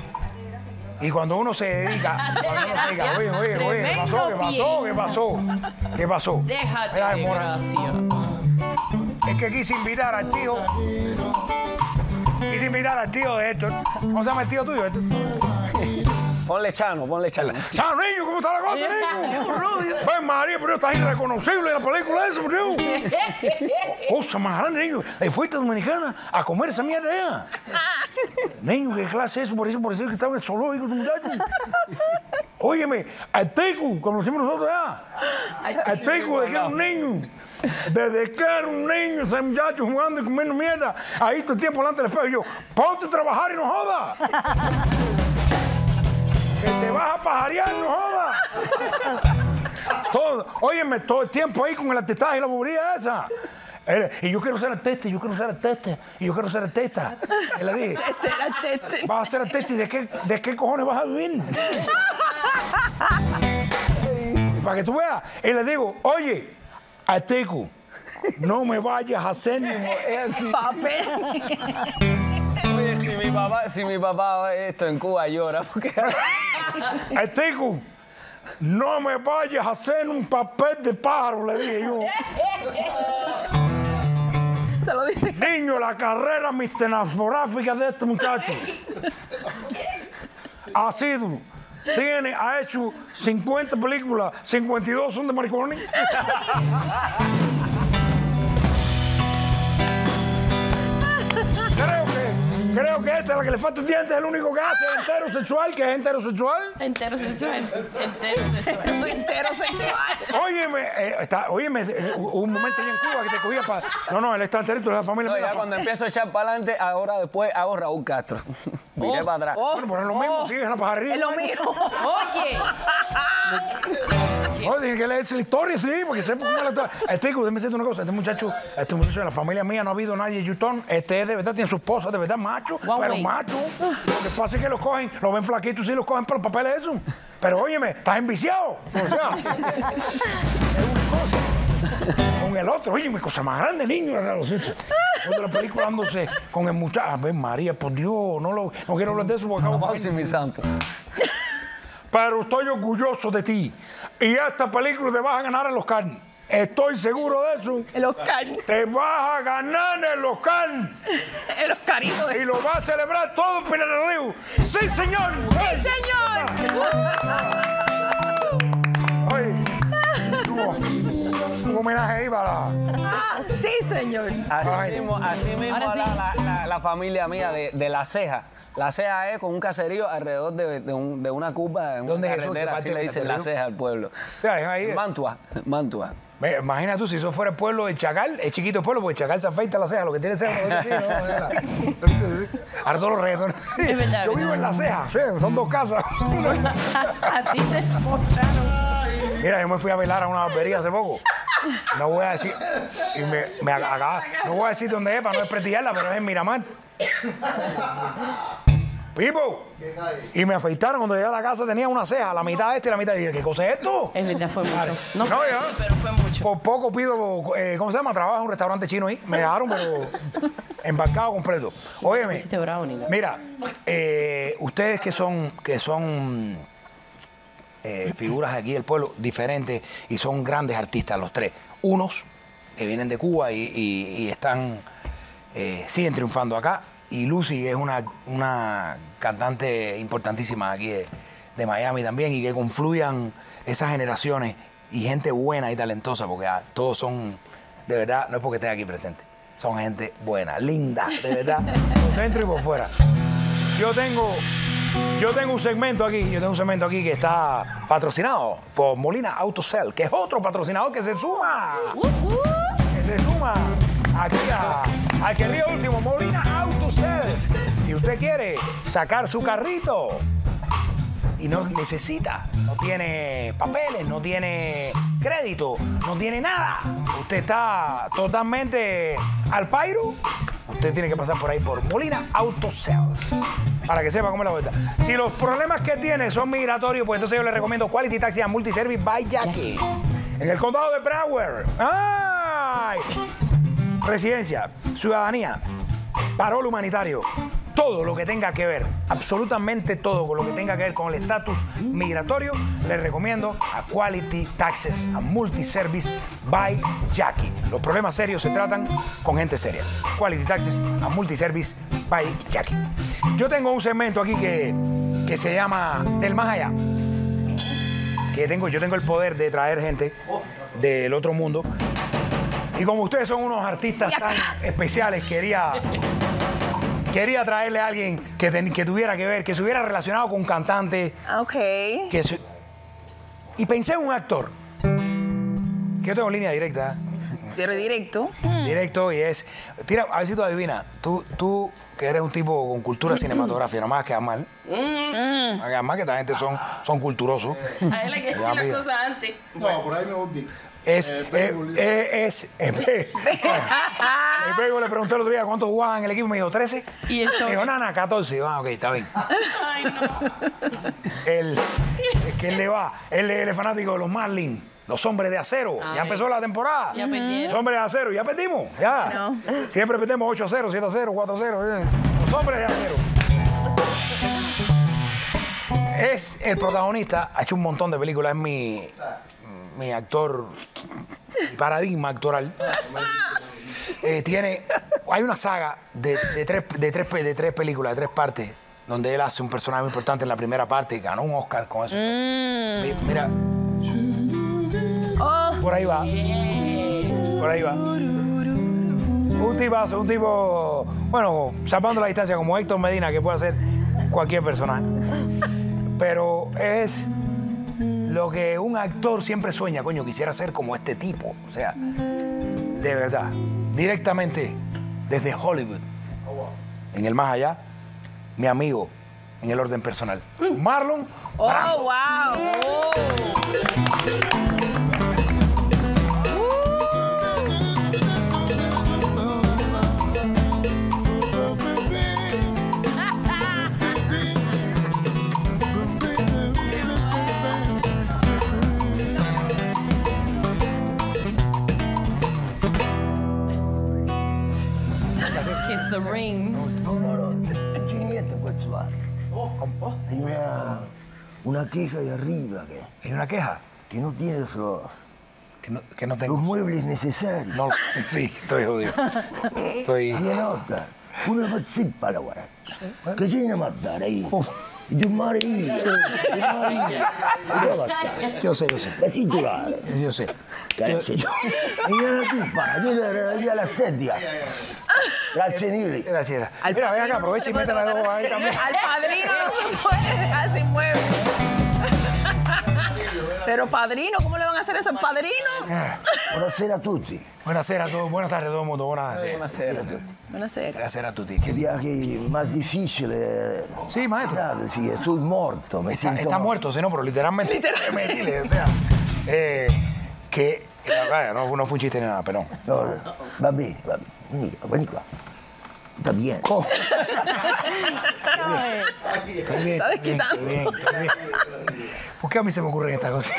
Y cuando uno se dedica, cuando uno se dedica, oye, oye, oye, ¿qué pasó? ¿Qué pasó? ¿Qué pasó? ¿Qué pasó? Déjate Mira, de Mora, gracia. es que quise invitar al tío, quise invitar al tío de Héctor. ¿Cómo se llama el tío tuyo, Héctor? Ponle chano, ponle chano. ¡Chao, niño! ¿Cómo está la cosa, niño? ¡Ven, María, pero estás irreconocible en la película esa, por Dios! ¡Cosa más grande, niño! ¿Y fuiste a Dominicana a comer esa mierda allá? Niño, ¿qué clase es eso? Por eso, por eso que estaba en el zoológico, tu muchacho. Óyeme, al Tecu, como decimos nosotros allá. Al Tecu, de que era un niño. Desde que era un niño, ese muchacho jugando y comiendo mierda. Ahí todo el tiempo delante del espejo. Y yo, ponte a trabajar y no jodas. Que te vas a pajarear, no jodas. Todo, óyeme, todo el tiempo ahí con el artestaje y la bobería esa. Él, y yo quiero ser artista, y yo quiero ser artista, y yo quiero ser artista. Y le dije, vas a ser artista, ¿y de qué, de qué cojones vas a vivir? Y para que tú veas, y le digo, oye, Arteco, no me vayas a hacer papel. Oye, si mi papá, si mi papá esto en Cuba llora, porque... Arteco, no me vayas a hacer un papel de pájaro, le dije yo. Se lo dice. Niño, la carrera mistenasfográfica de este muchacho ha sido, tiene, ha hecho cincuenta películas, cincuenta y dos son de maricones. Creo que, creo que esta, la que le falta dientes, es el único que hace heterosexual, que es heterosexual. Heterosexual. Heterosexual. Heterosexual. Óyeme, eh, está, óyeme, eh, hubo un momento ahí en Cuba que te cogía para... No, no, él está enterito de la familia. No, mía. ya cuando empiezo a echar para adelante, ahora después hago Raúl Castro. Miré Oh, para atrás. oh, Bueno, pero es lo mismo, oh. sigue en la pajarilla. Es lo mismo. Oye. No, dije que le es la historia, sí, porque sé cómo es la historia. Este, déjame decirte una cosa, este muchacho, este muchacho de la familia mía no ha habido nadie en Utah. Este es de verdad, tiene su esposa, de verdad, macho, Wow, pero wait. macho. Lo que pasa es que los cogen, lo ven flaquitos, sí, los cogen por los papeles esos. Pero óyeme, estás enviciado. O sea, es una cosa. Con el otro, óyeme, cosa más grande, niño. Otra película dándose con el muchacho. A ver, María, por Dios, no, lo, no quiero hablar de eso porque acabo Vamos sin mi santo. Pero estoy orgulloso de ti. Y esta película te vas a ganar el Oscar. Estoy seguro de eso. El Oscar. Te vas a ganar el Oscar. El Oscarito. Y lo vas a celebrar todo en Pinar del Río. ¡Sí, señor! ¡Sí, señor! Oye, tuvo un homenaje ahí para la... Ah, sí, señor. Así Ay. mismo, así mismo Ahora sí. la, la- la- la familia mía de, de La Ceja. La Ceja es con un caserío alrededor de, de un- de una curva en una ¿Dónde es eso? ¿Qué carretera, parte así le del dicen La caserío? Ceja al pueblo. O sea, es ahí. Mantua, Mantua. Ve, imagina tú, si eso fuera el pueblo de Chacal, es chiquito el pueblo, porque Chacal se afeita la ceja, lo que tiene ceja, lo que tiene ceja, ¿no? Ahora todos los reggaetones. Es verdad, Yo es vivo en la ceja, sí, son dos casas. A ti te mocharon. Mira, yo me fui a bailar a una barbería hace poco. No voy a decir, y me, me acaba- no voy a decir dónde es para no desprestigiarla, pero es en Miramar. Pipo. Y me afeitaron cuando llegué a la casa, tenía una ceja, la mitad de esta y la mitad. Y dije, ¿qué cosa es esto? Es verdad, fue mucho. No, No, fue, ya. pero fue mucho. Por poco pido, eh, ¿cómo se llama? Trabajo en un restaurante chino ahí. Me dejaron, pero embarcado completo. Óyeme, Hiciste bravo, Nina. mira, eh, ustedes que son, que son eh, figuras aquí del pueblo diferentes y son grandes artistas los tres. Unos que vienen de Cuba y, y- y están, eh, siguen triunfando acá. Y Lucy es una, una cantante importantísima aquí de, de Miami también, y que confluyan esas generaciones y gente buena y talentosa, porque ah, todos son, de verdad, no es porque estén aquí presentes, son gente buena, linda, de verdad, por dentro y por fuera. Yo tengo, yo tengo un segmento aquí, yo tengo un segmento aquí que está patrocinado por Molina Auto Cell, que es otro patrocinador que se suma, que se suma aquí a, al que ríe último, Molina Auto Sales. Si usted quiere sacar su carrito y no necesita, no tiene papeles, no tiene crédito, no tiene nada, usted está totalmente al pairo, usted tiene que pasar por ahí por Molina Auto Sales para que sepa cómo es la vuelta. Si los problemas que tiene son migratorios, pues entonces yo le recomiendo Quality Taxi and Multiservice by Jackie. En el condado de Broward. ¡Ay! Residencia, ciudadanía, parol humanitario, todo lo que tenga que ver, absolutamente todo con lo que tenga que ver con el estatus migratorio, le recomiendo a Quality Taxes and Multiservice by Jackie. Los problemas serios se tratan con gente seria. Quality Taxes and Multiservice by Jackie. Yo tengo un segmento aquí que, que se llama Del Más Allá. Que tengo, yo tengo el poder de traer gente del otro mundo. Y como ustedes son unos artistas tan especiales, quería, quería traerle a alguien que, ten- que tuviera que ver, que se hubiera relacionado con un cantante. Ok. Que se- y pensé en un actor. Que yo tengo línea directa. Pero directo. Directo y es... Tira, a ver si tú adivinas. Tú, tú que eres un tipo con cultura cinematográfica, no me vas a quedar mal. Mm. Además que esta gente son, son culturosos. A él hay que decir Ya, las mira. cosas antes. No, por ahí me volví. Es, Eh, eh, Pego, eh, es, eh, Pe- el Pego le pregunté el otro día cuántos jugaban en el equipo, me dijo trece. Y el Me sobre. dijo, nana, catorce. Ah, ok, está bien. Ay, no. Él, es que él le va, él, él es fanático de los Marlins, los hombres de acero. Ay. Ya empezó la temporada. Ya perdieron. Los hombres de acero, ya perdimos. Ya. No. Siempre perdemos ocho a cero, siete a cero, cuatro a cero. eh. Los hombres de acero. Es el protagonista, ha hecho un montón de películas, es mi, mi actor, mi paradigma actoral. Eh, tiene, hay una saga de, de, tres, de, tres, pe- de tres películas, de tres partes, donde él hace un personaje muy importante en la primera parte y ganó un Oscar con eso. Mi- Mira, por ahí va, por ahí va. Un tipazo, un tipo, bueno, salvando la distancia como Héctor Medina, que puede hacer cualquier personaje. Pero es lo que un actor siempre sueña, coño, quisiera ser como este tipo. O sea, de verdad, directamente desde Hollywood, en el más allá, mi amigo, en el orden personal, Marlon Brando. Oh, wow. Kiss the ring. No, no, no, non c'è niente in questo bar. Hay una, una queja de arriba que, ¿Hay una queja? que no tiene los, Que no, que no los tengo. muebles necesarios. No, sí, estoy jodido. Estoy... Si nota, una pazzippa la guarda. Che c'è da mandare io? E tu Maria, e Maria. E dove va? Yo sé, yo sé. La titolare. Yo sé. Cazzo, e gliela tu para, gliela la sedia. Grazie mille. Gracias. Mira, ven acá, aprovecha y métela dos ahí también. Al padrino no se puede dejar sin muebles. Pero padrino, ¿cómo le van a hacer eso al padrino? Buonasera a tutti. Buonasera a todos, buenas tardes a todo el mundo. Buenas tardes. Buonasera. Buonasera. Buonasera a tutti. Che viaje más difficile. Sí, maestro. Claro, sí, estoy muerto. Me Está, siento está muerto, sí, no, pero literalmente. Déjeme decirle, o sea, eh, que. eh, vaya, no, no fue un chiste ni nada, pero. No, no, va bene, va bene. Vieni qua, vieni qua. Sta bien. Oh. Está bien, Está está bien, está bien, está bien. ¿Por qué a mí se me ocurren estas cosas?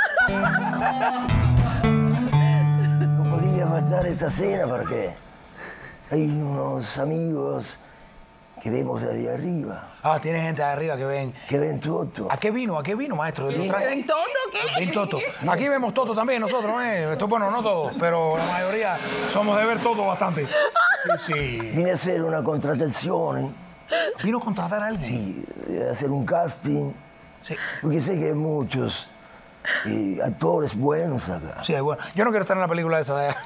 No podía faltar esta cena porque hay unos amigos que vemos de ahí arriba, Ah, tiene gente de arriba que ven. que ven todo. ¿A qué vino? ¿A qué vino, maestro? Lo trae- ¿Ven Toto qué? Ven Toto. Aquí vemos Toto también nosotros, ¿eh? Esto, bueno, no todos, pero la mayoría somos de ver Toto bastante. Sí, sí. Vine a hacer una contratazione, ¿Vino a contratar a alguien? sí, a hacer un casting, Sí. porque sé que hay muchos eh, actores buenos acá. Sí, bueno. Yo no quiero estar en la película esa de allá.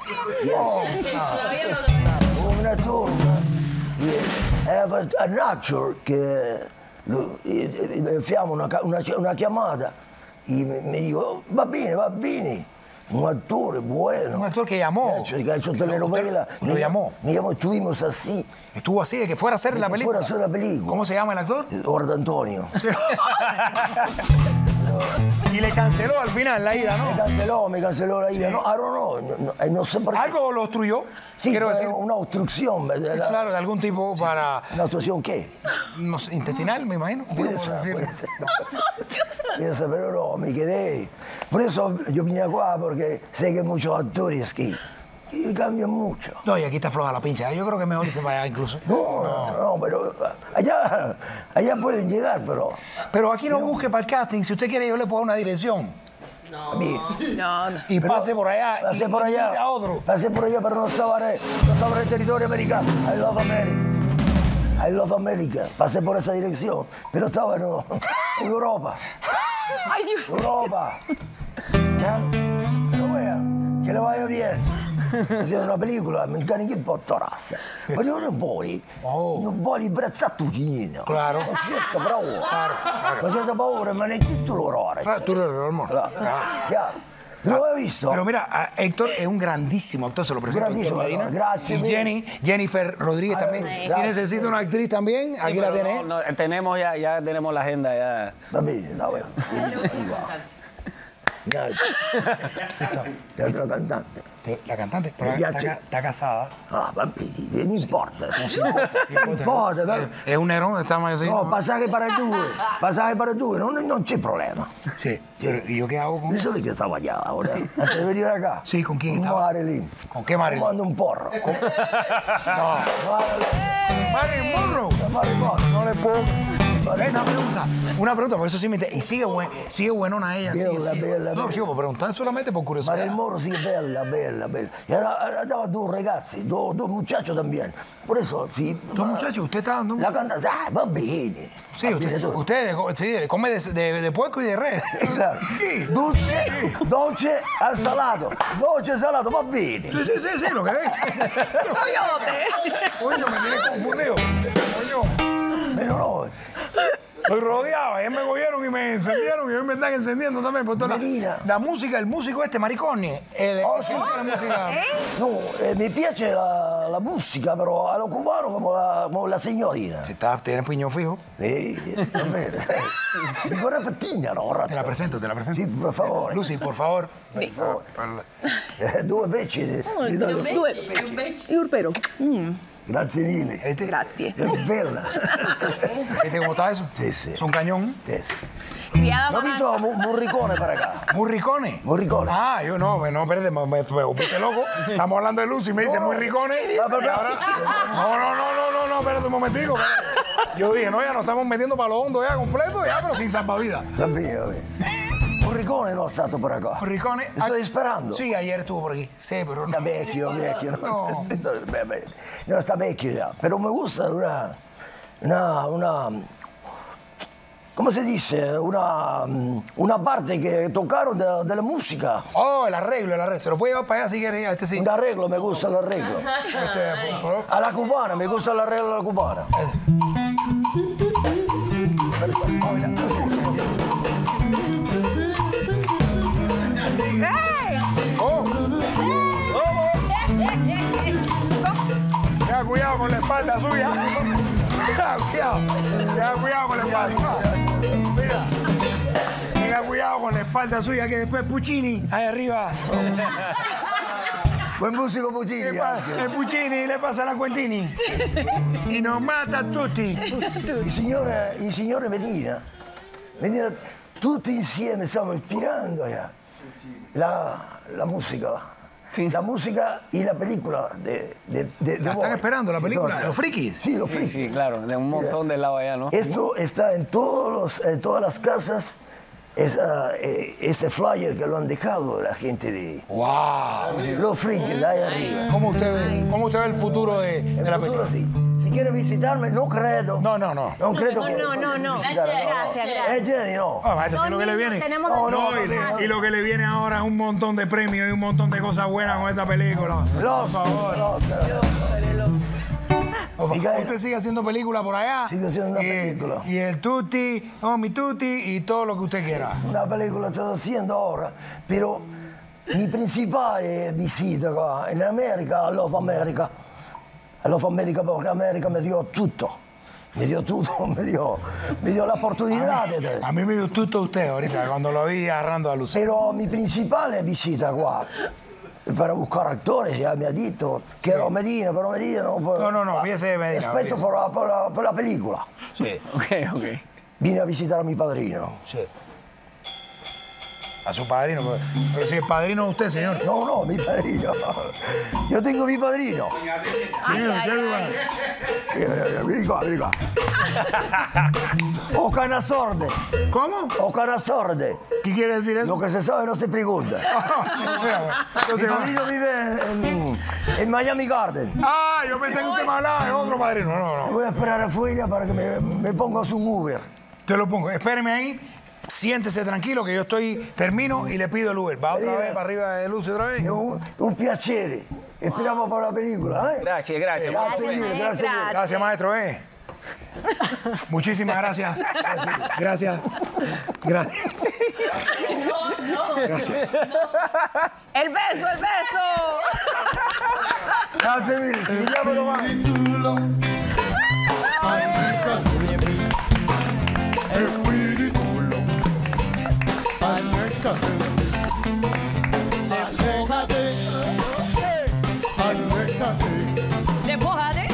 Un attore, I have an actor che lo, eh, eh, facciamo una, ca- una, una chiamata e mi, mi dico va bene, va bene, un attore bueno. Un actor que llamó. Cioè, che ha hecho telenovela. Usted lo llamó. Mi llamó, estuvimos así. Estuvo así de que fuera a hacer De la que película. fuera a hacer la película. ¿Cómo se llama el actor? Guarda Antonio. Y le canceló al final la ida, Me ¿no? canceló, me canceló la ida. No, I don't know, no, no, eh, no sé por qué. Algo lo obstruyó, Sí, quiero fue decir. una obstrucción. de la- Claro, de algún tipo para. ¿Una obstrucción qué? No sé, intestinal, me imagino. Puede ¿Cómo ser, decirlo? puede ser. Puede ser, pero no, me quedé. Por eso yo vine acá, porque sé que hay muchos actores que, que cambian mucho. No, y aquí está floja la pincha. Yo creo que mejor irse para allá incluso. No, no, no, pero allá, allá pueden llegar, pero Pero aquí no busque para el casting. Si usted quiere, yo le puedo dar una dirección. a mí. No, no. Y Pero pase por allá. Pasé y- por y allá. invite a otro. Pasé por allá, pero no estaba, en- no estaba en el territorio americano. I love America. I love America. Pasé por esa dirección, pero estaba en, en Europa. Ay, Dios. Europa. ¿Ya? Pero vean, que le vaya bien. Haciendo una pellicola americana che porta razza. Ma io non vuoi, Oh. non vuoi brezzattugino. Claro. Ho scelto paura. Claro, claro. Ho scelto paura, ma ne è tutto l'orrore. Claro, tú eres el hermano. Chiaro. Lo he visto. Pero mira, a Héctor es un grandísimo actor, se lo presento. Grandísimo, Héctor Medina. gracias, Y mira. Jenny, Jennifer Rodríguez Ay, también. gracias. Si necesita una actriz también, aquí la Pero tiene. no, no, tenemos ya, ya tenemos la agenda ya. Va bene, no, bueno. L'altra cantante. Te- La cantante pero Mi está, piace. ca- está casada. Ah, va bene, non importa. No si importa, si importa. importa, va- Es un nerón, estamos así. No, passare per due, passare per due, non, non c'è problema. Sí. Pero, ¿y yo qué hago con Io so che stavo allá ahora, antes de venir acá. Sí, ¿con quién Con estaba? Marilyn. ¿Con qué Marilyn? Fumando un porro. No. Marilyn, Marilyn Monroe. Marilyn Monroe. No le puedo. Eh, una pregunta, una pregunta, porque eso sí me interesa. Y sigue, buen, sigue buenona ella. Bella, sigue, sigue. bella, No, bella. chico, per preguntare solamente por curiosidad. Marilyn Monroe, sí, bella, bella, bella. Y andaba dos ragazzi, dos, dos muchachos también. Por eso, sí. Dos muchachos, usted está dando. La cantante, ah, va bene. Sí, Va usted, bene todo. usted sí, come de, de, de puerco y de res. Claro. Sí. Dolce, dolce al salato. Dolce al salato, va bene. Sí, sí, sí, sí, lo que ves. Coño, me tiene confundido. Coño, Pero no, estoy rodeado. Ayer me cogieron y me encendieron y hoy me están encendiendo también. Por toda Medina. la, la música, el músico este, Mariconi. El, Oh, sì. la música. no, eh, mi piace la, la musica, però allo cubano come la, come la signorina. Si está, tiene piñón fijo, Sì, va bene. Dico una pettina, no? ora- te la presento, te la presento. Sì, per favore. Lucy, por favor. Eh, due becci di, di dalle- Due. Iurpero. Mm, Grazie mille. ¿Este? grazie. È bella. ¿Viste cómo está eso? Sí, sí. Es un cañón. Sì, sì. Criada No ho mamá. visto Mu- Murricone per acá. Murricone. Murricone. Ah, yo no, no, espérate, me, me, me volviste loco. Estamos hablando de Lucy, me dice No. Murricone. Va, va, va. Y ahora- No, no, no, no, no, no, espérate un momentico. espérate. Yo dije, no, ya nos estamos metiendo para lo hondo ya completo, ya, pero sin salvavidas. Va bene, va bene. Murricone non è stato per acá. Murricone. Sto ah, sperando. Sí, ayer estuvo por aquí. Sí, pero no. Sta vecchio, vecchio. No, No. Beh, beh, no, sta vecchio già. Però mi gusta una, una, una, come si dice, una, una parte che toccaron de- della musica. Oh, el arreglo, el arreglo. Se lo puede llevar para allá si quiere, a este sí. Un arreglo, mi gusta l'arreglo. Este, por favor. Alla cubana, mi gusta l'arreglo alla cubana. Oh. Tenga cuidado con la espalda suya. Tenga cuidado. Tenga cuidado con la espalda. Mira. Tenga cuidado con la espalda suya que después Puccini, ahí arriba. Buen musico ¿Qué Puccini pasa? anche. El Puccini le pasa la Quentini. Y nos mata a tutti. Il signore, il signore Medina, Medina, tutti insieme stiamo ispirando ya. La, la musica. Sí. La música y la película de, de, de, de La están Boy. esperando, la película, Sí, los frikis. Sí, los Sí, frikis. sí, claro, de un montón de lado allá, ¿no? Esto está en, todos los, en todas las casas, esa, eh, ese flyer que lo han dejado la gente de ¡Wow! los frikis de ahí arriba. ¿Cómo usted ve, cómo usted ve el futuro de, de En la futuro película? sí. Si quiere visitarme, no credo. No, no, no. Non credo No, che no, no, no. visitare, Gracias, gracias. Eh, Jenny, no. Ah, maestro, si lo que le viene. Tenemos No, no, No, y, no, y lo que le viene ahora es un montón de premios y un montón de cosas buenas con esta película. Por favor. Por favor, Diga- usted sigue haciendo película por allá. Sigue haciendo una y, película. Y el tutti, oh, mi tutti y todo lo que usted quiera. Una película sto haciendo ora, però mi principale visita qua in America, I love America. I love America perché America mi dio tutto. Mi dio tutto, mi dio, mi dio la opportunità. de- A mí me dio tutto usted ahorita cuando lo vi agarrando a luz. Però mi principale visita qua per buscare attori, ya mi ha detto che ero Medina, però Medina non può. No, no, no, viese Medina, Aspetto viese. per la, per, la, per la pellicola. Sí, Ok, ok. Vine a visitare a mi padrino. sí. A su padrino. Pero, pero si el padrino es usted, señor. No, no, mi padrino. Io tengo mi padrino. Señor, ¿qué lugar? Eh, Vieni qua, vieni qua. O cana sorde, ¿Cómo? o cana sorde. ¿Qué quiere decir eso? Lo que se sabe no se pregunta. Entonces, Mi padrino vive en, en Miami Garden. ah, yo pensé que usted me hablaba de otro padrino. No, no. Voy a esperar afuera para que me, me pongas un Uber. Te lo pongo. Espéreme ahí. Siéntese tranquilo que yo estoy, termino y le pido el Uber. Va otra vez para arriba de Lucio otra vez. È un, un piacere. Speriamo per la pellicola, eh? Gracias, gracias. Grazie Bueno. mille, grazie mille. Gracias, maestro, eh. Muchísimas gracias. Gracias. Gracias. No, no. Gracias. El beso, el beso. Gracias, Miri. Llámalo más. Despójate.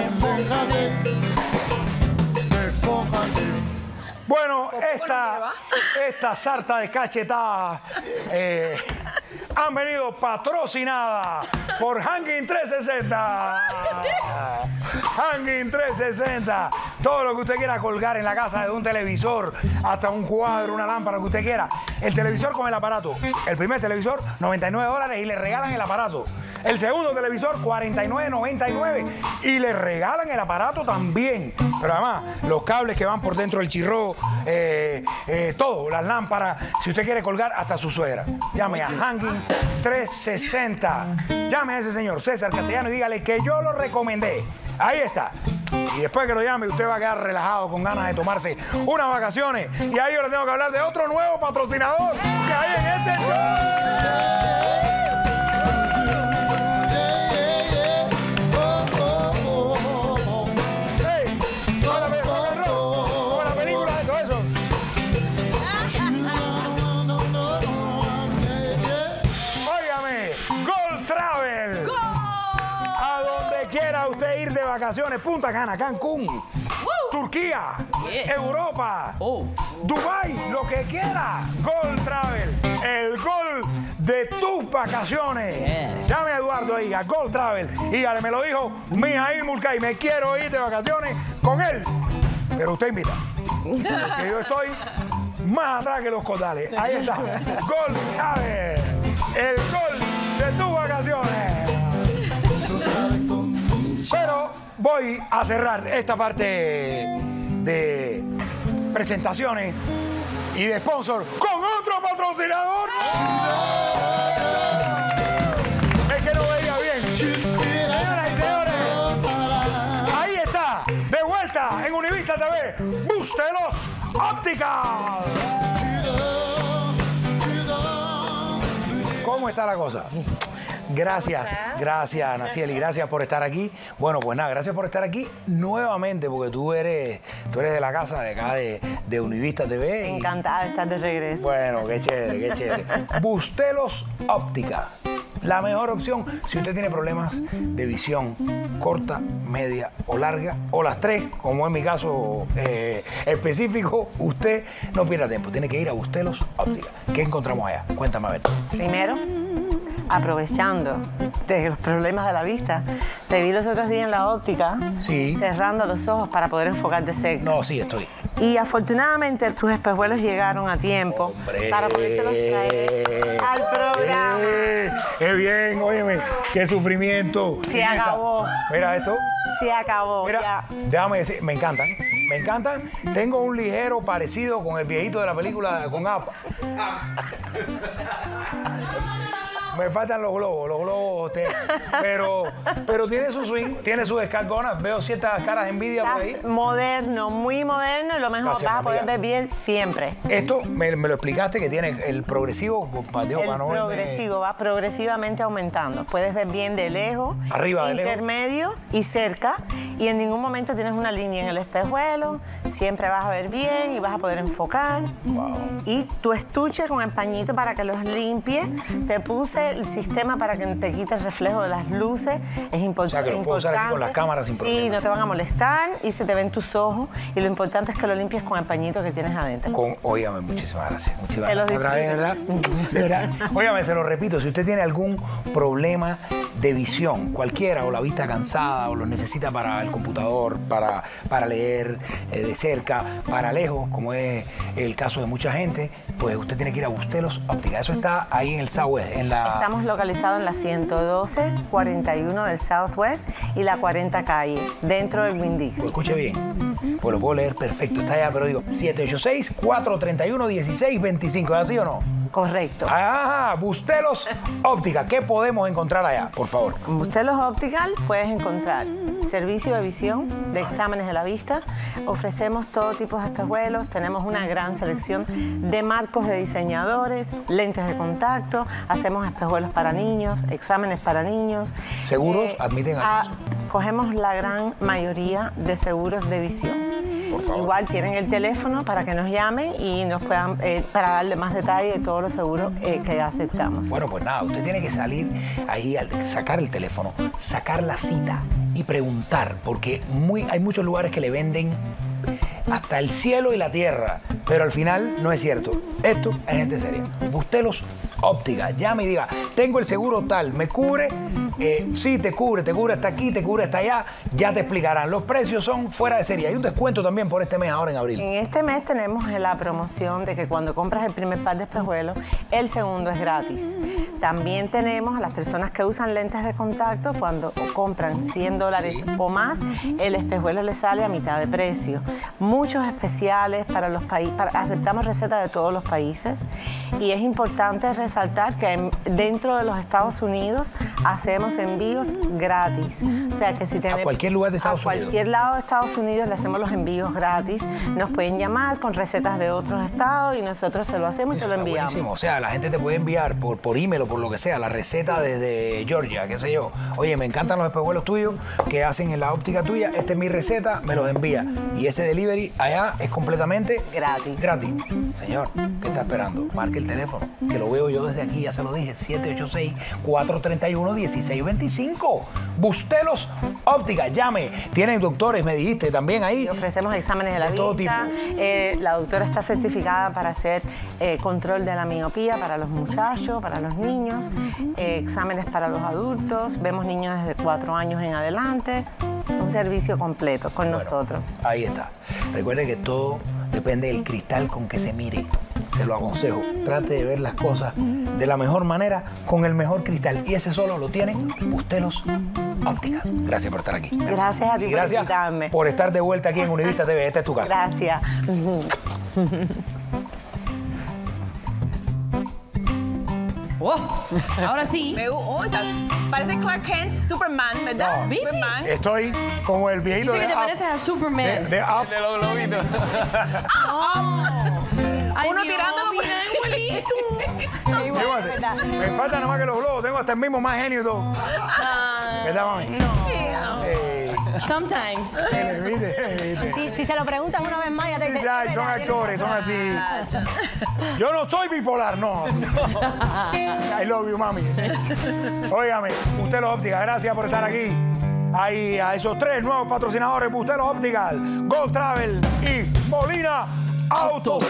Bueno, esta, esta sarta de cachetadas eh, han venido patrocinadas por Hanging trescientos sesenta. Hanging trescientos sesenta. Todo lo que usted quiera colgar en la casa, de un televisor hasta un cuadro, una lámpara, lo que usted quiera. El televisor con el aparato. El primer televisor, noventa y nueve dólares y le regalan el aparato. El segundo televisor, cuarenta y nueve noventa y nueve y le regalan el aparato también. Pero además, los cables que van por dentro del chirro, eh, eh, todo, las lámparas, si usted quiere colgar hasta su suegra. Llame a Hanging trescientos sesenta. Llame a ese señor César Castellano y dígale que yo lo recomendé. Ahí está. Y después que lo llame, usted va a quedar relajado con ganas de tomarse unas vacaciones. Y ahí yo le tengo que hablar de otro nuevo patrocinador que hay en este show. De vacaciones, Punta Cana, Cancún, uh, Turquía, yes. Europa, oh. Dubai, lo que quiera. Gold Travel, el gol de tus vacaciones. Yes. Llame a Eduardo ahí, a Gold Travel. Dígale, me lo dijo Mijail Mulcahy, me quiero ir de vacaciones con él. Pero usted invita. Que yo estoy más atrás que los codales. Ahí está. Gold Travel, el gol de tus vacaciones. Pero voy a cerrar esta parte de presentaciones y de sponsor con otro patrocinador. Es que no veía bien. Señoras y señores, ahí está, de vuelta en Univista T V, Bustelos Óptica. ¿Cómo está la cosa? Gracias, gracias, Nacieli, gracias por estar aquí. Bueno, pues nada, gracias por estar aquí nuevamente, porque tú eres, tú eres de la casa de acá de, de Univista T V. Y... encantada de estar de regreso. Bueno, qué chévere, qué chévere. Bustelos Óptica, la mejor opción si usted tiene problemas de visión corta, media o larga, o las tres, como en mi caso eh, específico. Usted no pierda tiempo, tiene que ir a Bustelos Óptica. ¿Qué encontramos allá? Cuéntame a ver. Primero, aprovechando de los problemas de la vista, te vi los otros días en la óptica, sí, cerrando los ojos para poder enfocar de cerca. No, sí, estoy. Y afortunadamente tus espejuelos llegaron a tiempo. Hombre, para podértelos traer al programa. Eh, ¡Qué bien! Óyeme, qué sufrimiento. Se acabó. Mira esto. Se acabó. Mira, ya. Déjame decir, me encantan. Me encantan. Tengo un ligero parecido con el viejito de la película con Apa. Me faltan los globos, los globos, te, pero, pero tiene su swing, tiene sus descargonas. Veo ciertas caras de envidia por ahí. Moderno, muy moderno, y lo mejor, gracias, vas a poder amiga. ver bien siempre. Esto me, me lo explicaste que tiene el progresivo. Para, digo, el para no progresivo verme... va progresivamente aumentando. Puedes ver bien de lejos, arriba, de intermedio lejos. Y cerca. Y en ningún momento tienes una línea en el espejuelo. Siempre vas a ver bien y vas a poder enfocar. Wow. Y tu estuche con el pañito para que los limpie. Te puse el sistema para que te quite el reflejo de las luces. Es import- o sea, que lo puedo usar aquí con las cámaras sin problema. Sí, no te van a molestar y se te ven tus ojos. Y lo importante es que lo limpies con el pañito que tienes adentro. Con, óigame, muchísimas gracias. Muchísimas Te lo gracias. Otra vez, ¿verdad? De verdad. Óigame, se lo repito, si usted tiene algún problema de visión, cualquiera, o la vista cansada, o lo necesita para el computador, para, para leer eh, de cerca, para lejos, como es el caso de mucha gente, pues usted tiene que ir a Bustelos Óptica. Eso está ahí en el Southwest, en la... Estamos localizados en la ciento doce, cuarenta y uno del Southwest y la cuarenta calle, dentro del Winn-Dixie. Pues escuche bien, pues lo puedo leer perfecto, está allá, pero digo, siete ocho seis, cuatro tres uno, uno seis dos cinco, ¿es así o no? Correcto. Ah, Bustelos Óptica. ¿Qué podemos encontrar allá, por favor? En Bustelos Optical puedes encontrar servicio de visión, de exámenes de la vista. Ofrecemos todo tipo de espejuelos. Tenemos una gran selección de marcos de diseñadores, lentes de contacto. Hacemos espejuelos para niños, exámenes para niños. ¿Seguros? ¿Admiten a a- Cogemos la gran mayoría de seguros de visión. Por favor. Igual tienen el teléfono para que nos llamen y nos puedan, eh, para darle más detalle de todos los seguros eh, que aceptamos. Bueno, pues nada, usted tiene que salir ahí, al sacar el teléfono, sacar la cita y preguntar, porque muy, hay muchos lugares que le venden hasta el cielo y la tierra, pero al final no es cierto. Esto es gente seria. Bustelos Óptica, llame y diga, tengo el seguro tal, ¿me cubre? Eh, sí, te cubre, te cubre hasta aquí, te cubre hasta allá, ya te explicarán. Los precios son fuera de serie. Hay un descuento también por este mes, ahora en abril. En este mes tenemos la promoción de que cuando compras el primer par de espejuelos, el segundo es gratis. También tenemos a las personas que usan lentes de contacto, cuando compran cien dólares o más, el espejuelo les sale a mitad de precio. Muchos especiales para los países, aceptamos recetas de todos los países y es importante resaltar que en- dentro de los Estados Unidos hacemos envíos gratis. O sea que si tenemos... A cualquier lugar de Estados A cualquier lado de Estados Unidos le hacemos los envíos gratis. Nos pueden llamar con recetas de otros estados y nosotros se lo hacemos y se lo Está enviamos. buenísimo. O sea, la gente te puede enviar por, por email o por lo que sea la receta desde Georgia, qué sé yo. Oye, me encantan los espejuelos tuyos que hacen en la óptica tuya. Esta es mi receta, me los envía. Y ese delivery allá es completamente Gratis. Gratis. Señor, ¿qué está esperando? Marque el teléfono, que lo veo yo desde aquí, ya se lo dije, siete ocho seis, cuatro tres uno, uno seis dos cinco. Bustelos Óptica, llame. Tienen doctores, me dijiste, también ahí. Y ofrecemos exámenes de la De todo vista. Eh, la doctora está certificada para hacer eh, control de la miopía para los muchachos, para los niños, eh, exámenes para los adultos. Vemos niños desde cuatro años en adelante. Un servicio completo con nosotros. Ahí está. Recuerde que todo depende del cristal con que se mire. Te lo aconsejo. Trate de ver las cosas de la mejor manera con el mejor cristal. Y ese solo lo tiene Bustelos Óptica. Gracias por estar aquí. Gracias a ti Y por gracias invitarme. por estar de vuelta aquí en Univista T V. Esta es tu casa. Gracias. Oh, ahora sí. Me gu- oh, está- parece Clark Kent, Superman, ¿verdad? No. ¿Viste? Superman. Estoy como el viejito Dice de que te Up. pareces a Superman. De, de Up. De los globitos. Ay, Uno Dios, tirándolo por- mira, igualito. Fíjate, me falta nada más que los globos. Tengo hasta el mismo más genio y todo. Ah, ¿Verdad, mami? no. Eh, Sometimes. ¿viste? ¿Viste? Si, si se lo preguntan una vez más, ya te dicen... Ya, "Es son verdad, actores, son así. Yo no soy bipolar, no. I love you, mami. Óigame, Bustelos Óptica, gracias por estar aquí. Ahí a esos tres nuevos patrocinadores, Bustelos Óptica, Gold Travel y Molina Autos.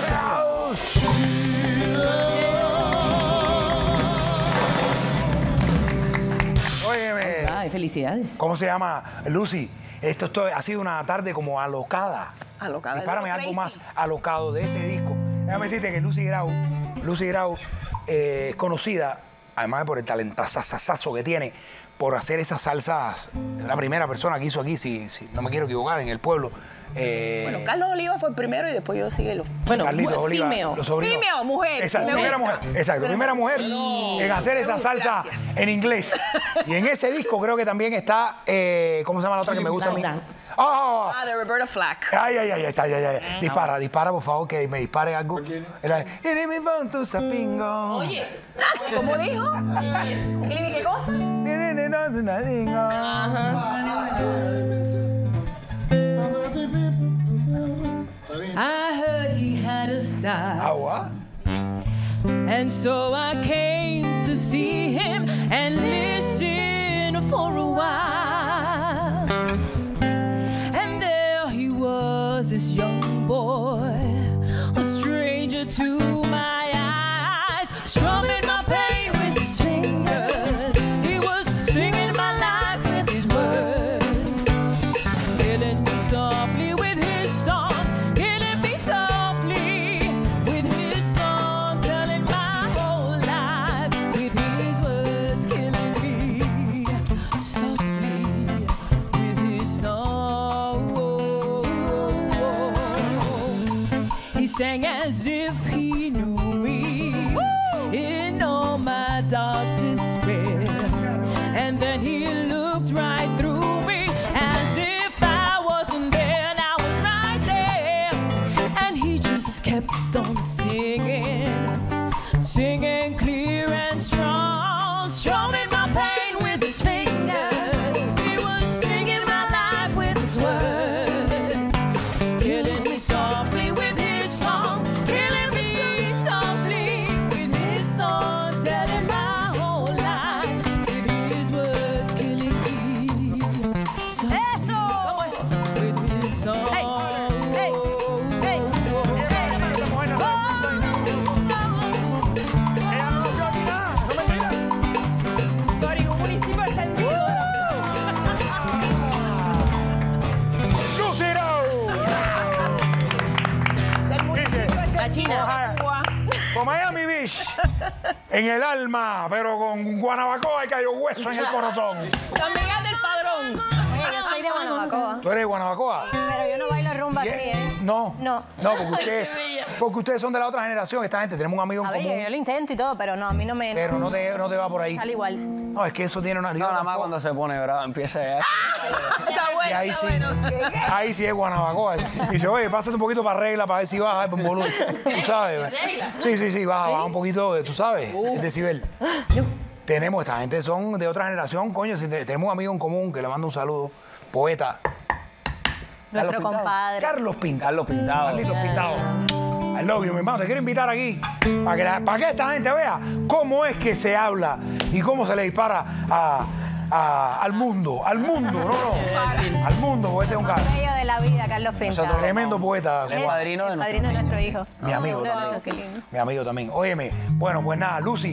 Óyeme, Ay, felicidades. ¿cómo se llama? Lucy, esto, esto ha sido una tarde como alocada. Alocada, Dispárame loco, algo crazy. más alocado de ese disco. Déjame decirte que Lucy Grau, Lucy Grau eh, es conocida, además de por el talentazazazo que tiene, por hacer esas salsas. Es la primera persona que hizo aquí, si, si no me quiero equivocar, en el pueblo. Eh, Bueno, Carlos Oliva fue el primero y después yo sigue los. Bueno, Carlitos mu- Oliva, female. los sobrinos. Female, mujer. Exacto, Mujer. primera mujer. Exacto, primera mujer en hacer esa salsa en inglés. Y en ese disco creo que también está, eh, ¿cómo se llama la otra que me gusta a mí? Dance. ¡Ah! Ah, de Roberta Flack. Ay, ay, ay, está, ya, ya, ya. Dispara, dispara, por favor, que me dispare algo. Era, "Eres mi fan, tu sapingo". Oye, ¿Cómo dijo? ¿Y dime qué cosa? I heard he had a style. Agua. And so I came to see him and listen for a while. And there he was, this young boy, a stranger to my eyes, strumming my pain with his fingers. He was singing my life with his words, killing me softly with his song, killing me softly with his song, telling my whole life with his words, killing me softly with his song. He sang as if he knew me. solving my pain with his fingers. He was singing my life with his words, killing me softly with his song, killing me softly with his song, telling my whole life with his words, killing me. Eso. With his song. Hey, hey, hey, hey. Ella no nació aquí nada, no me digas. Sorry, un municipio extendido. Lucy Rao. Del municipio extendido. La China. Cuba. Con Miami Beach en el alma, pero con Guanabacoa y cayó hueso en el corazón. San Miguel del Padrón. Oye, yo soy de Guanabacoa, ¿Tú eres de Guanabacoa? pero yo no bailo rumba así, ¿eh? No. No. No, porque ustedes, porque ustedes son de la otra generación. Esta gente, tenemos un amigo en A ver, común, yo, yo lo intento y todo, pero no, a mí no me... pero no te, no te va por ahí. Sale igual. No, es que eso tiene una... No, yo nada más tampoco- cuando se pone bravo empieza ya. Está bueno, Y ahí está sí, bueno. ahí sí es Guanabacoa. Dice, oye, pásate un poquito para regla para ver si baja el volumen. Tú sabes. Sí, sí, sí, baja, baja un poquito, de- tú sabes, el decibel. Tenemos, esta gente son de otra generación, coño. Si te- tenemos un amigo en común que le mando un saludo, poeta, Nuestro Pintado. compadre. Carlos Pinta. Carlos Pintado. Carlitos Pintado. I love you, mi hermano. Te quiero invitar aquí para que, la- para que esta gente vea cómo es que se habla y cómo se le dispara a- a- al mundo. Al mundo, no, no. Al mundo, porque ese es un cara. Bello de la vida, Carlos Pinta. Nosotros- Tremendo poeta. El padrino de El nuestro padrino de nuestro hijo. Mi amigo No, también. qué lindo. Mi amigo también. Óyeme, bueno, pues nada, Lucy.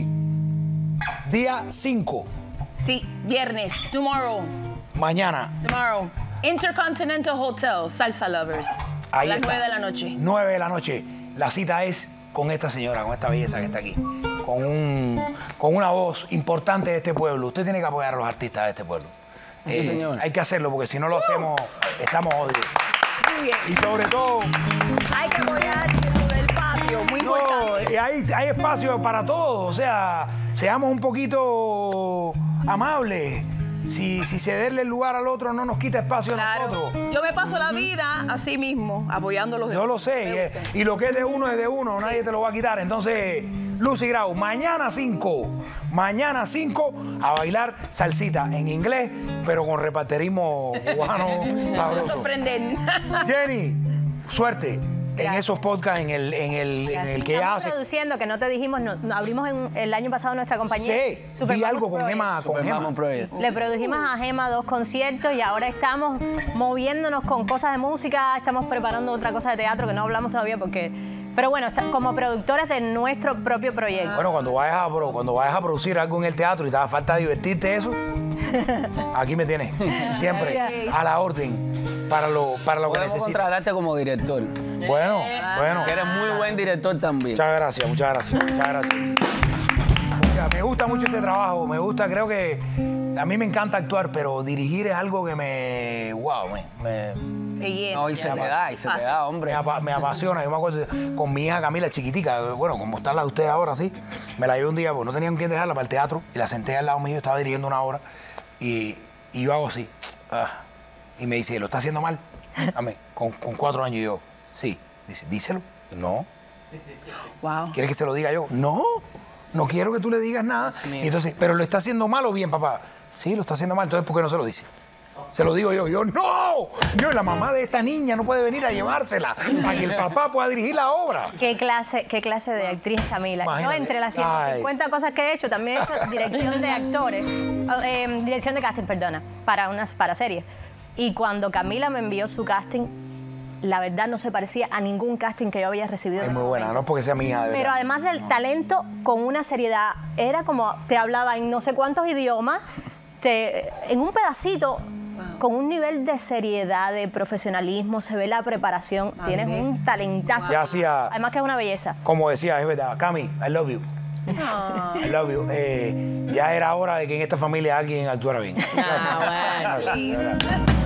Día cinco, Sí, viernes, tomorrow, mañana. tomorrow. Intercontinental Hotel, Salsa Lovers. A Ahí las está. nueve de la noche. nueve de la noche. La cita es con esta señora, con esta belleza que está aquí. Con, un, con una voz importante de este pueblo. Usted tiene que apoyar a los artistas de este pueblo. Eh, señor. Hay que hacerlo porque si no lo hacemos, estamos jodidos. Muy bien. Y sobre todo, Hay que apoyar lo del patio, muy no, importante. eh, hay, hay espacio para todos. O sea, seamos un poquito amables. Si, si cederle el lugar al otro no nos quita espacio a Claro. nosotros. Yo me paso la vida así mismo, apoyando a los Yo demás. lo sé, y, es- y lo que es de uno es de uno, nadie te lo va a quitar. Entonces, Lucy Grau, mañana cinco, mañana cinco a bailar salsita en inglés, pero con reparterismo cubano sabroso. Sorprender. Jenny, suerte en esos podcasts, en el, en el, en el que Estamos hace. produciendo, que no te dijimos, no- no, abrimos en- el año pasado nuestra compañía. Sí, Super vi Mamas algo con Project. Gema, con Super Gema. Mamas Project. Le produjimos a Gema dos conciertos y ahora estamos moviéndonos con cosas de música, estamos preparando otra cosa de teatro que no hablamos todavía porque... Pero bueno, está- como productores de nuestro propio proyecto. Bueno, cuando vayas, a, pro- cuando vayas a producir algo en el teatro y te da falta divertirte eso, aquí me tienes. Siempre a la orden para lo, para lo que Podemos necesites. contratarte como director. Bueno, bueno. Que eres muy buen director también. Muchas gracias, muchas gracias, muchas gracias. Muchas- me gusta mucho ese trabajo, me gusta, creo que a mí me encanta actuar, pero dirigir es algo que me, wow, me, me, Te llena. No, y se te da, y se te da, me hombre. apa- me apasiona. Yo me acuerdo con mi hija Camila, chiquitica, bueno, como está la de ustedes ahora, sí, me la llevé un día, porque no tenían quien dejarla para el teatro, y la senté al lado mío, estaba dirigiendo una obra, y, y yo hago así, ah, y me dice, ¿lo está haciendo mal? Amén, con, con cuatro años, y yo, sí. Dice, díselo. No. Wow. ¿Quieres que se lo diga yo? No, no quiero que tú le digas nada. Y entonces, ¿pero lo está haciendo mal o bien, papá? Sí, lo está haciendo mal, entonces ¿por qué no se lo dice? Se lo digo yo, yo, ¡no! Yo, la mamá de esta niña no puede venir a llevársela para que el papá pueda dirigir la obra. ¿Qué clase, qué clase de actriz Camila? Yo Imagínate. entre las ciento cincuenta cosas que he hecho, también he hecho dirección de actores, eh, dirección de casting, perdona, para unas para series. Y cuando Camila me envió su casting, la verdad no se parecía a ningún casting que yo había recibido. Es en muy ese buena, momento. no porque sea mi hija, de Pero verdad. además del talento, con una seriedad, era como te hablaba en no sé cuántos idiomas, te, en un pedacito, con un nivel de seriedad, de profesionalismo, se ve la preparación, tienes un talentazo. Ya hacía- Además que es una belleza. Como decía, es verdad, Cami, I love you. I love you. Eh, ya era hora de que en esta familia alguien actuara bien. Ah, bueno.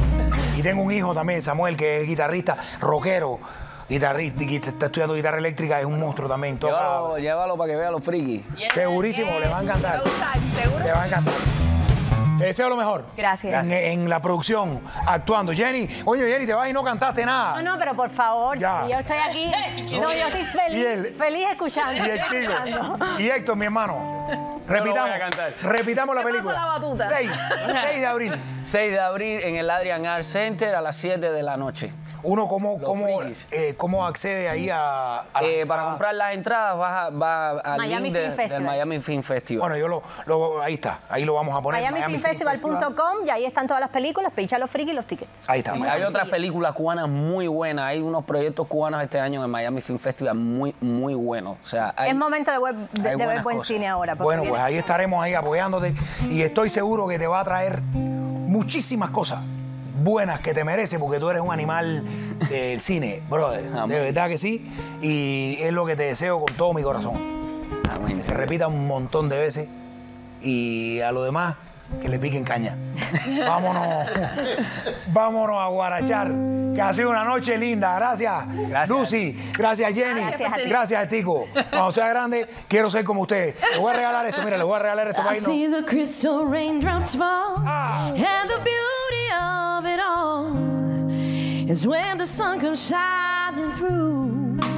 Y tengo un hijo también, Samuel, que es guitarrista, rockero, guitarrista, y está estudiando guitarra eléctrica, es un monstruo también. Toca, Llévalo, llévalo para que vea los frikis. segurísimo, le va a encantar. ¿Seguro? Le va a encantar. Te deseo lo mejor. Gracias. En, en la producción, actuando. Jenny, oye, Jenny, te vas y no cantaste nada. No, no, pero por favor, Ya. yo estoy aquí. No, yo estoy Y feliz, él- feliz escuchando. Y el Tigo. Y Héctor, mi hermano. Repitamos, voy a cantar. repitamos la ¿Qué película. pasa la batuta? seis de abril. seis de abril en el Adrian Art Center a las siete de la noche. Uno, ¿cómo, Los cómo, frikis. eh, cómo accede ahí a, a la- Eh, para a- comprar las entradas vas, a, vas al Miami link de- Film Festival. del Miami Film Festival. Bueno, yo lo, lo- ahí está, ahí lo vamos a poner. Miami Film Festival punto com y ahí están todas las películas, pincha los frikis y los tickets. Ahí está. Muy Hay sencillo. otras películas cubanas muy buenas. Hay unos proyectos cubanos este año en el Miami Film Festival muy, muy buenos. O sea, hay, Es momento de, web- de- hay de ver buenas buen cosas. cine ahora. porque Bueno, viene- pues ahí estaremos ahí apoyándote y estoy seguro que te va a traer muchísimas cosas buenas que te mereces porque tú eres un animal del cine, brother. Amén. De verdad que sí. Y es lo que te deseo con todo mi corazón. Amén. Que se repita un montón de veces y a lo demás que le piquen caña. Vámonos, vámonos a guarachar, que ha sido una noche linda. Gracias, Gracias. Lucy. Gracias, Jenny. Gracias a ti. Gracias, Tico. Cuando sea grande, quiero ser como ustedes. Les voy a regalar esto, mira, les voy a regalar esto para I irnos. see the crystal raindrops fall, Ah. and the beauty of it all is when the sun comes shining through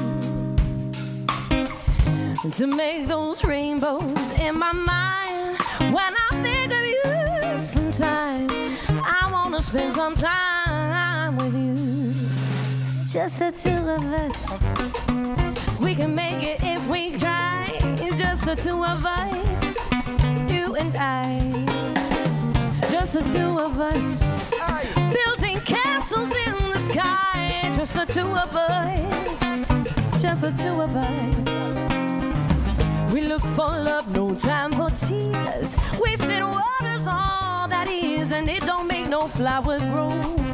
to make those rainbows in my mind. When I think of you, sometime I wanna spend some time with you, just the two of us. We can make it if we try, just the two of us, you and I, just the two of us, building castles in the sky, just the two of us, just the two of us. We look for love, no time for tears, wasted water's all that is, and it don't make no flowers grow.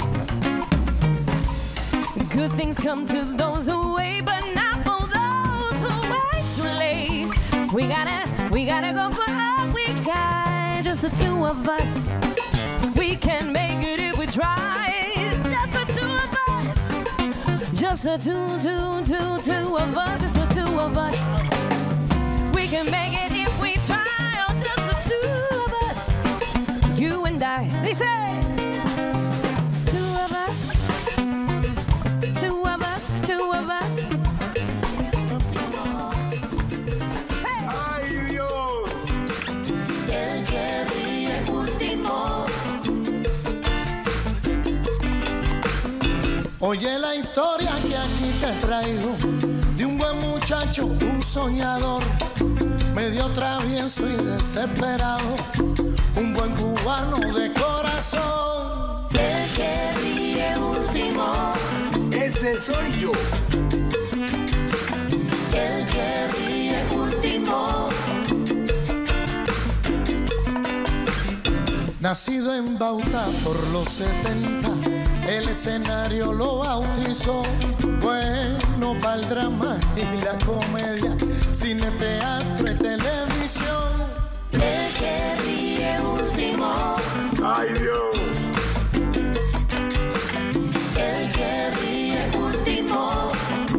Good things come to those who wait, but not for those who wait too late. We gotta, we gotta go for all we got. Just the two of us. We can make it if we try. Just the two of us. Just the two, two, two, two of us. Just the two of us. We can make it if we try. Oh, just the two of us. You and I. They say. Two of us. Two of us, two of us. ¡Ay, Dios! El que ríe último. Oye la historia que aquí te traigo de un buen muchacho, un soñador, medio travieso y desesperado, un buen cubano de corazón. El que ríe último. Ese soy yo. El que ríe último. Nacido en Bauta por los setenta, el escenario lo bautizó. Bueno para el drama y la comedia, cine, teatro y televisión. El que ríe último. ¡Ay, Dios! El que ríe último.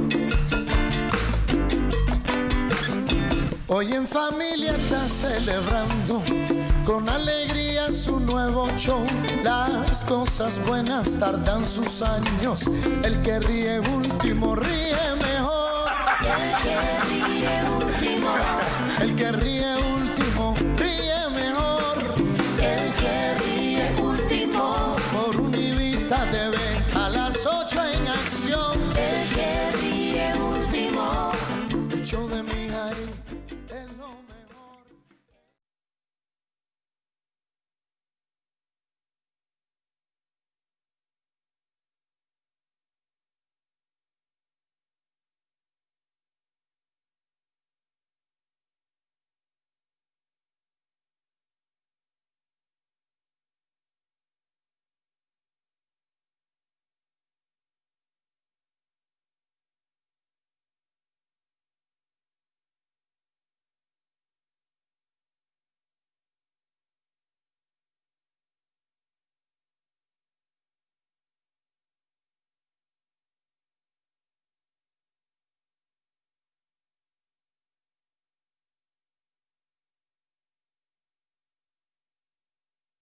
Hoy en familia está celebrando con alegría su nuevo show. Las cosas buenas tardan sus años. El que ríe último ríe mejor. El que ríe último. El que ríe